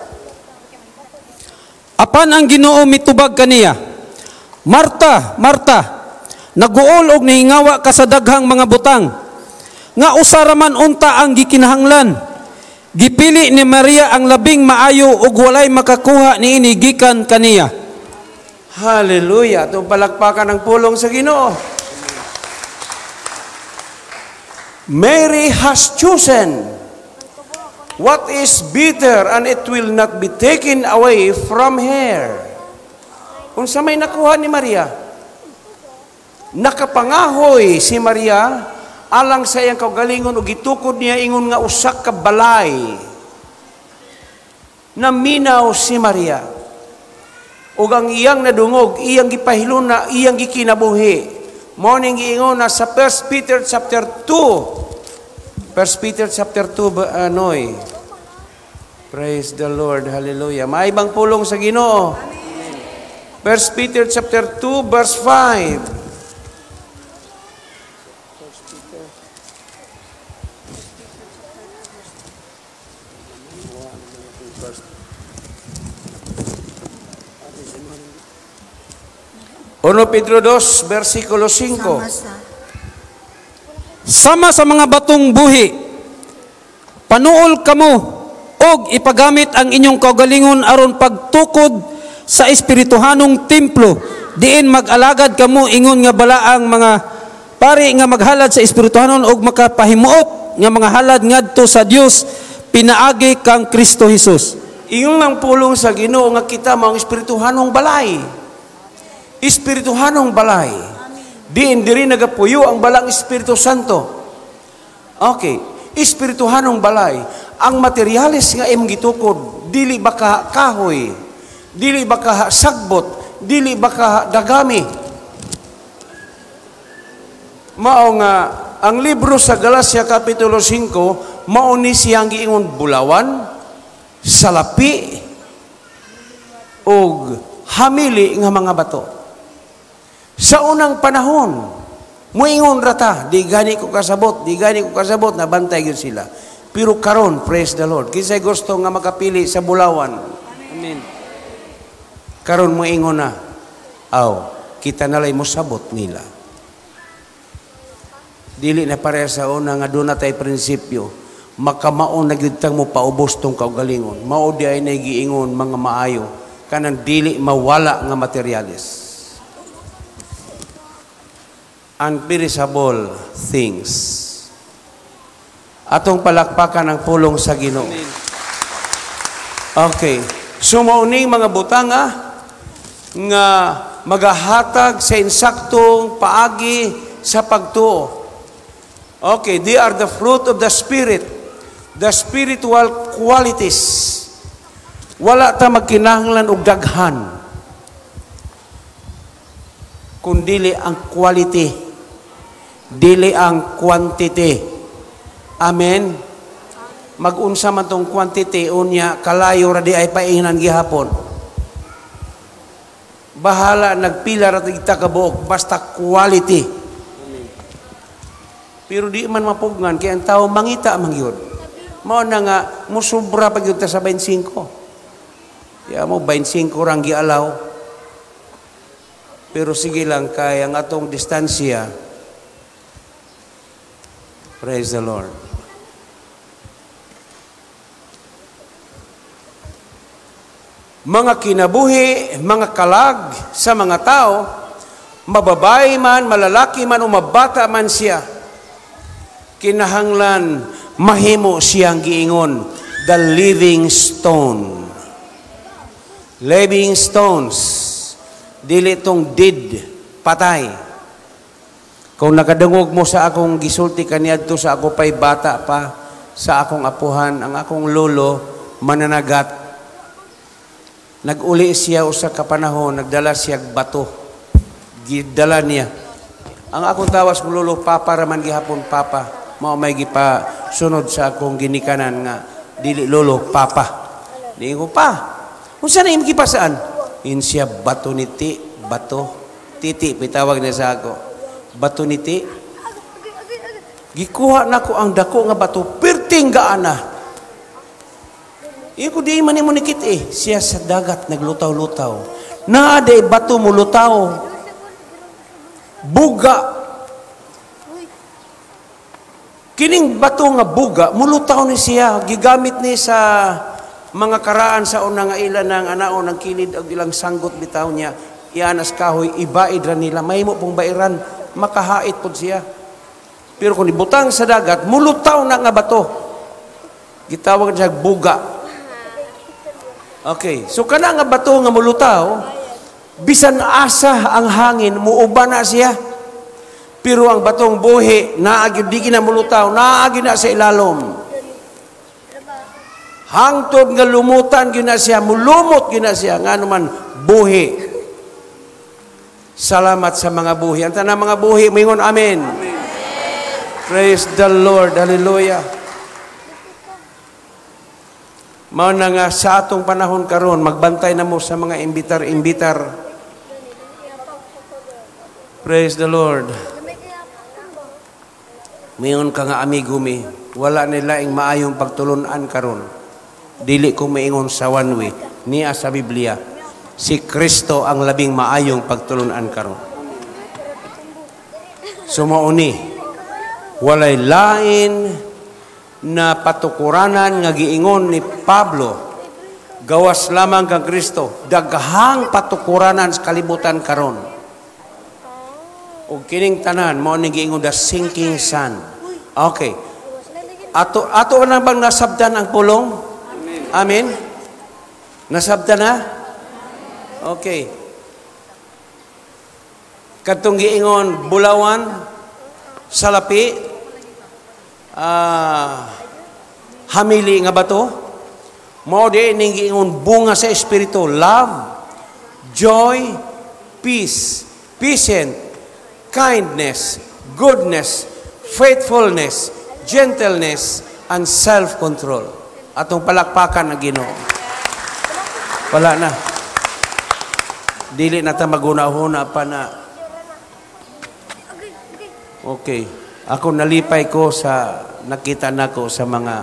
apan ang Ginoo mitubag kaniya, Marta, Marta, naguol og nihingawa ka sa daghang mga butang, nga usara man unta ang gikinahanglan. Gipili ni Maria ang labing maayo ug walay makakuha niini gikan kaniya. Hallelujah. Itong palakpakan ng pulong sa Ginoo. Mary has chosen what is bitter and it will not be taken away from her. Kung sa may nakuha ni Maria, nakapangahoy si Maria alang sa iyang kaugalingon ug gitukod niya ingon nga usak ka balay. Naminaw si Maria. Ug ang iyang nadungog, iyang gipahiluna, iyang gikinabuhi. Morning giingon na sa 1 Peter chapter 2. 1 Peter chapter 2 anoy. Praise the Lord. Hallelujah. Maibang pulong sa Ginoo. 1 Peter chapter 2 verse 5. Uno Pedro 2 versikulo 5. Sama sa mga batong buhi, panuol kamo og ipagamit ang inyong kaugalingon aron pagtukod sa espirituhanong templo, diin mag-alagad kamo ingon nga balaang mga pari nga maghalad sa espirituhanon og makapahimuot nga mga halad ngadto sa Dios pinaagi kang Kristo Jesus. Ingon ang pulong sa Ginoo nga kita mao espirituhanong balay. Espirituhanong balay. Diin diri nagapuyo ang balang Espiritu Santo. Okay, espirituhanong balay. Ang materialis nga imong gitukod, dili ba ka kahoy, dili ba ka sagbot, dili ba ka dagami. Mao nga ang libro sa Galacia kapitulo 5 mao ni siyang giingon bulawan, salapi og hamili nga mga bato. Sa unang panahon, muingon rata, di gani ko kasabot, nabantay yun sila. Pero karon, praise the Lord, kisay gusto nga makapili sa bulawan. Amen. Karon muingon na, Aw, kita nalay mo sabot nila. Dili na pareha sa una nga doon na tayo prinsipyo. Makamaon na gyud mo paubos tong kaugalingon. Mao di ay nagiingon mga maayo. Kanang dili mawala nga materialis. Unperishable things. Atong palakpakan ang pulong sa Ginoo. Okay. Sumauning mga butanga nga magahatag sa insaktong paagi sa pagtuo. Okay, they are the fruit of the Spirit, the spiritual qualities. Wala ta magkinahanglan og daghan, kundili ang quality, dili ang quantity. Amen. Mag-unsa man tong quantity unya kalayo ra di ay paingnan gihapon. Bahala nagpila ra kita ka buok basta quality. Pero di man mapugnan kaya ang tao mangita man gyud. Mao na nga musubra pa gyud ta sa 25. Ya mo 25 rang gialaw. Pero sige lang kay ang atong distansya. Praise the Lord. Mga kinabuhi, mga kalag sa mga tao, mababae man, malalaki man, o mabata man siya, kinahanglan mahimo siyang giingon, the living stone. Living stones, dili tong dead, patay. Kung nakadungog mo sa akong gisulti kaniadto sa ako pa'y bata pa, sa akong apuhan, ang akong lolo, mananagat. Nag-uli siya usa ka panahon, nagdala siya bato. Gidala niya. Ang akong tawas ko lolo, papa raman gihapon, papa. Mao may gipa sunod sa akong ginikanan nga, dili lolo, papa. Di ko pa. Kung saan na gipasaan? Siya bato niti, bato. Titi, pitawag niya sa ako. Bato niti. Gikuha na ko ang dako nga bato, perting gaana. Iko di man mo nikit siya sa dagat naglutaw-lutaw. Naaday bato mo lutaw. Buga. Kining bato nga buga, mulutaw ni siya. Gigamit ni sa mga karaan sa unang nga ilan ng anaon ng kilid o ilang sanggot bitaw niya. Ianas kahoy, ibaid ra nila. May mo pong bairan, makahait po siya. Pero kung ibutang sa dagat, mulutaw na nga bato. Gitawag siya buga. Okay, so kana nga bato nga mulutaw, bisan asa ang hangin, muuba na siya. Pero ang batong buhi, naagid di na mulutaw, naagid na sa ilalom. Hangtod nga lumutan gina siya, mulumot gina siya, nga naman buhi. Salamat sa mga buhi. Ang tanang mga buhi, mingon amen. Praise the Lord, hallelujah. Mao na nga sa atong panahon karon magbantay na mo sa mga imbitar-imbitar. Praise the Lord. Mayon ka nga amigo mi, wala nila ing maayong pagtulunan karon. Dili ko maingon sa one way niya sa Biblia. Si Kristo ang labing maayong pagtulunan karon. Sumauni, walay lain na patukuranan nga giingon ni Pablo, gawas lamang kang Kristo, daghang patukuranan sa kalibutan karon. O kining tanan mo ni giingon the sinking sun. Okay. Ato na bang nasabdan ang pulong? Amen. Nasabdan na? Okay. Kadtong giingon bulawan, salapi, hamili nga bato, mao di ning giingon bunga sa espiritu, love, joy, peace, patient, kindness, goodness, faithfulness, gentleness, and self-control. Atong palakpakan na Ginoo. Wala na. Dili na ta magunahuna pa na. Okay. Ako nalipay ko sa nakita nako sa mga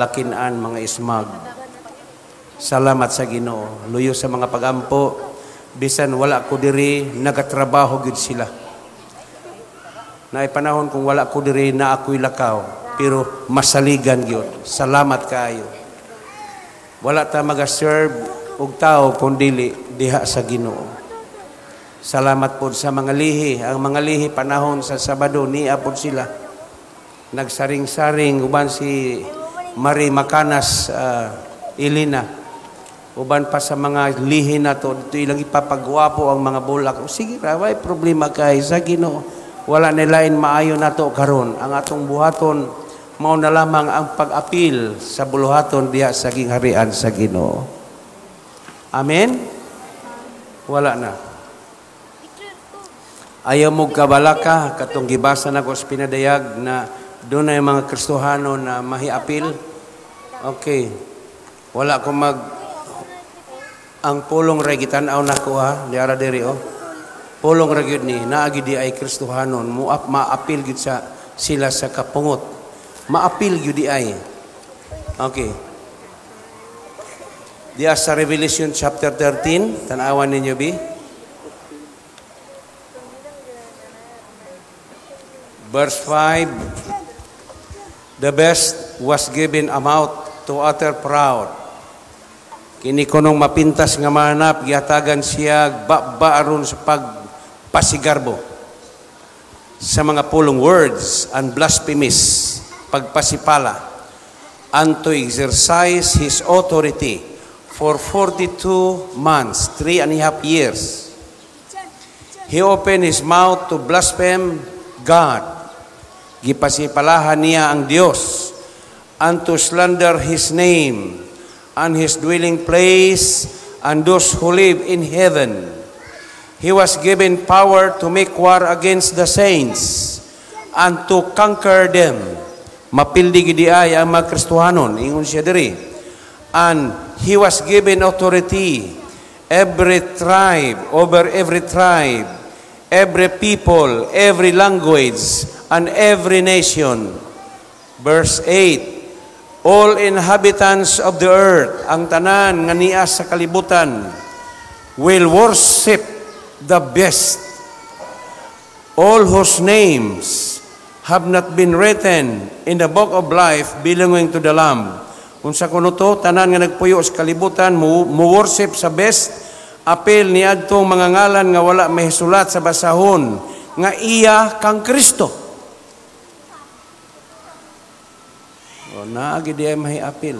kalalakinan, mga ismag. Salamat sa Ginoo. Luyo sa mga pagampo Bisan wala ko diri nagatrabaho gid sila. Naay panahon kung wala ko diri na ako'y lakaw, pero masaligan gyud. Salamat kaayo. Wala ta maga-serve og tao kundi diha sa Ginoo. Salamat po sa mga lihi. Ang mga lihi panahon sa Sabado niya po sila. Nagsaring-saring uban si Marie Macanas Elena. Uban pa sa mga lihi na to, dito ilang ipapagwapo ang mga bulak. O sige, may problema kay sa Ginoo. Wala nilain maayo na to karon. Ang atong buhaton, mao na lamang ang pag-apil sa buluhaton diha sa gingharian sa Ginoo. Amen? Wala na. Ayaw mo kabalaka, katong gibasa na ko sa pinadayag na doon na yung mga Kristohano na mahiapil. Okay. Wala ko ang pulong regitan aw nako ha, diara diri oh. Pulong regid ni naagi di ay Kristohanon, maapil gid sa sila sa kapungot. Maapil gid di ay. Okay. Diya sa Revelation chapter 13, tanawan ninyo bi. Verse 5. The best was given a mouth to utter proud. Kini kunong mapintas nga manap, gihatagan siya baaron sa pagpasigarbo sa mga pulong words and blasphemies, pagpasipala, and to exercise his authority for 42 months, 3.5 years. He opened his mouth to blaspheme God. Gipasipalahan niya ang Dios and to slander his name and his dwelling place, and those who live in heaven. He was given power to make war against the saints and to conquer them. Mapildi gidi ay ang mga Kristohanon, ingon siya diri. And he was given authority, every tribe, over every tribe, every people, every language, and every nation. Verse 8. All inhabitants of the earth, ang tanan nga niya sa kalibutan, will worship the best. All whose names have not been written in the book of life belonging to the Lamb. Kung sa kuno to, tanan nga nagpuyo sa kalibutan, mu-worship sa best, apil ni adtong mga ngalan nga wala mahisulat sa basahon, nga iya kang Kristo. Naagi di ay mahiapil.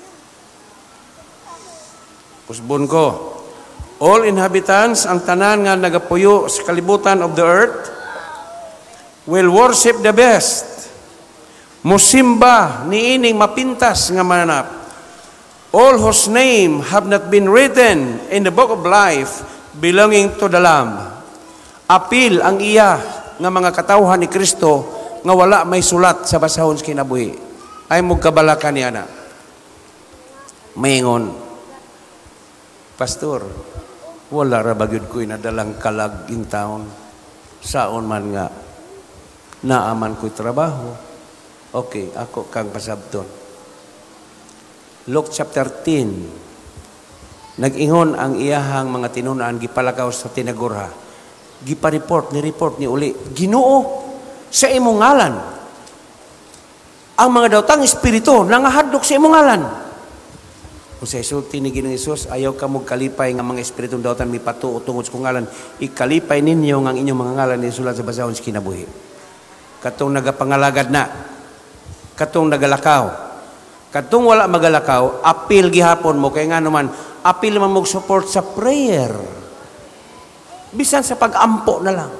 Pusbon ko, all inhabitants, ang tanan nga nagapuyo sa kalibutan of the earth, will worship the best. Musimba ni ining mapintas nga mananap. All whose name have not been written in the book of life belonging to the Lamb. Apil ang iya nga mga katawhan ni Kristo nga wala may sulat sa basahon sa kinabuhi. Ay magkabalakan niya na. Maingon, Pastor, wala ra bagyod ko'y nadalang kalag in town. Saon man nga, naaman ko'y trabaho. Okay, ako kang pasabton. Luke chapter 10, nag-ingon ang iyahang mga tinunaan, gipalakaw sa tinagurha. Gipa-report ni uli, Ginoo, sa imong ngalan, ang mga daotang espiritu nangahadlok sa imong ngalan. Kung sa isulti ni Ginoong Hesus, ayaw ka mong kalipay nga mga espiritu daotan mipatuo tungod sa kong ngalan, ikalipay ninyo ang inyong mga ngalan ni sulat sa basahon sa kinabuhi. Katong nagapangalagad na, katong nagalakaw, katong wala magalakaw, apil gihapon mo, kaya nga naman, apil man mo support sa prayer. Bisan sa pag-ampo na lang.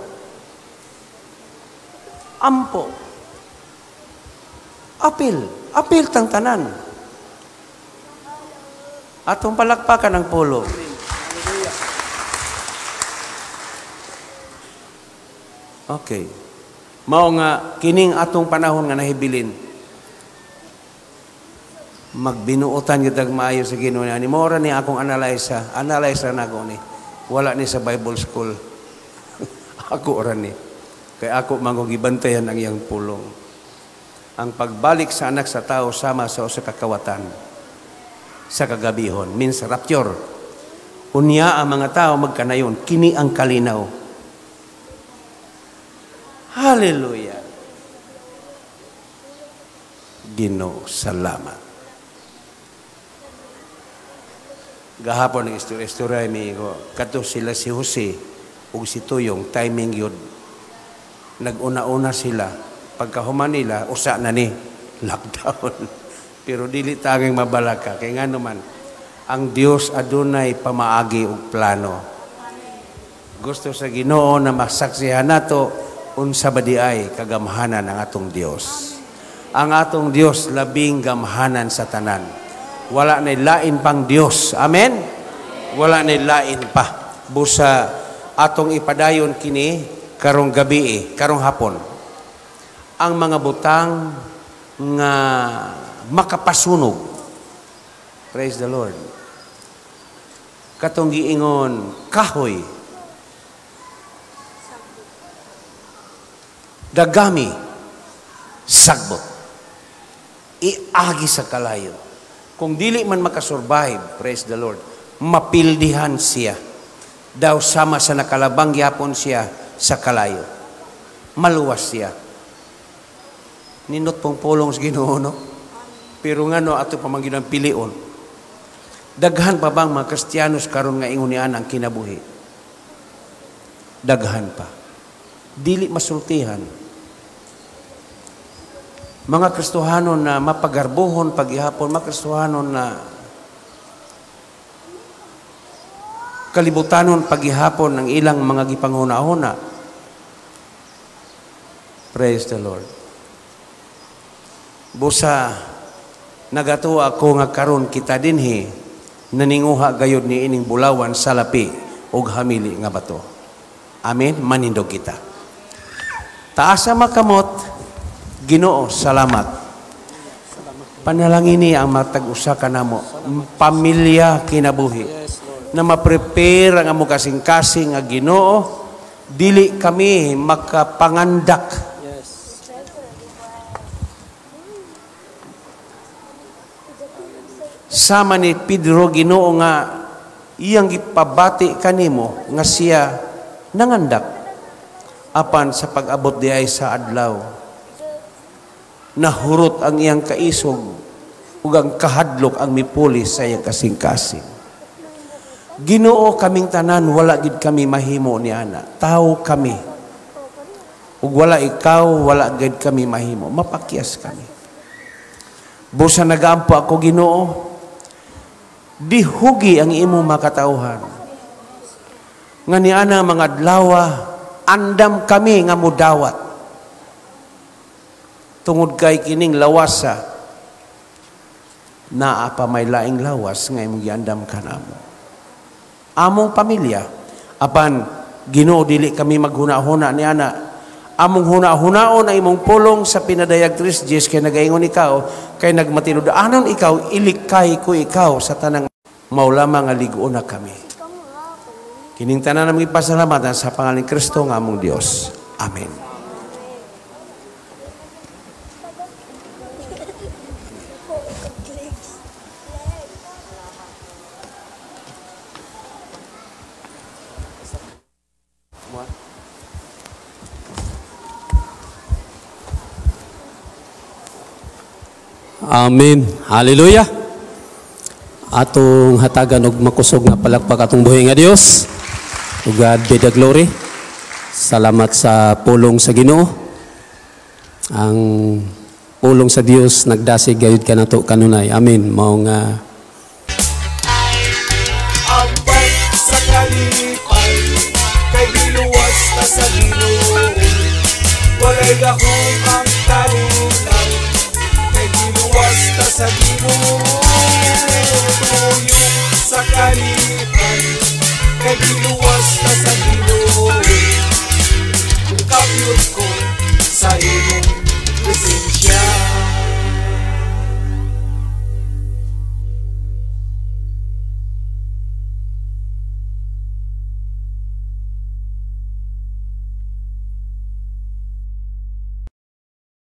Ampo. Apil tang tanan. Atong palakpakan ang pulo. Okay. Mao nga kining atong panahon nga nahibilin. Magbinuotan gyud og maayo sa Ginoo ni mo ra ni akong analyze na ako ni. Wala ni sa Bible school. Ako ra ni. Kay ako mango gibantayan ang iyang pulong. Ang pagbalik sa anak sa tao sama sa usa ka kawatan sa kagabihon means rapture. Unya ang mga tao magkanayon, kini ang kalinaw. Hallelujah. Ginoo, salamat. Gahapon ng istorya mi ko, kato sila si Jose ug si Tuyong, timing yun. Nag-una-una sila. Pagkahuman nila, usa na ni lockdown. Pero dili tanging mabalaka. Kaya nga naman, ang Dios adunay pamaagi ug plano. Gusto sa Ginoo na masaksihan nato unsa ba di ay kagamhanan ang atong Dios. Ang atong Dios labing gamhanan sa tanan. Wala na lain pang Dios. Amen? Wala na lain pa. Busa atong ipadayon kini karong gabi, karong hapon. Ang mga butang nga makapasunog. Praise the Lord. Katong giingon, kahoy, dagami, sagbot, iagi sa kalayo. Kung dili man makasurvive, praise the Lord, mapildihan siya. Daw sama sa nakalabang yapon siya sa kalayo. Maluwas siya. Ninot pong pulong sa Ginoo, no? Pero nga no, ato pamangginan pilion. Daghan pa bang mga Kristiyanos karon nga ingunian ang kinabuhi? Daghan pa. Dili masultihan. Mga Kristohanon na mapagarbuhon paghihapon, mga Kristohanon na kalibutanon paghihapon ng ilang mga gipanghuna-huna. Praise the Lord. Busa nagato ako nga karon kita dinhi naninguha gayud ni ining bulawan sa lapi ug hamili nga bato. Amen. Manindog kita. Taasa makamot. Ginoo, salamat. Panalangini ang matag-usa kanamo, pamilya kinabuhi, na ma-prepare ang amo kasing-kasing nga Ginoo, dili kami makapangandak. Sama ni Pedro Ginoo nga iyang gipabati kanimo nga siya nangandak apan sa pag-abot diay sa adlaw. Nahurot ang iyang kaisog ug ang kahadlok ang mipuli sa iyang kasing-kasing. Ginoo kaming tanan, wala gid kami mahimo ni ana. Tao kami. Ug wala ikaw, wala gid kami mahimo. Mapakyas kami. Busa nagaampo ako Ginoo, dihugi ang imo makatauhan. Nga ni ana mga adlawa, andam kami nga mudawat. Tungod kay kining lawasa, naa pa may laing lawas nga imong giandam kanamo. Among pamilya, apan Ginoo dili kami maghuna-huna ni ana. Among huna-hunaon ang imong pulong sa pinadayag 3 Gs kay nagaingon ikaw, kay nagmatinud anon ikaw, ilikay ko ikaw sa tanang maulama nga ligon na kami. Kining tanan naming pasalamatan sa pangalan ni Kristo nga among Dios. Amen. Amen. Hallelujah. Atong hatagan og makusog nga palakpak atong buhi nga Dios. To God be the glory. Salamat sa pulong sa Ginoo. Ang pulong sa Dios nagdasig gayud kanato kanunay. Amen. Mao nga Ambay sa kalipay, kay giluwas ta sa Ginoo. Walay gahom ang talunan, kay giluwas ta sa Ginoo. Tuyong sa kalipay, kay giluwas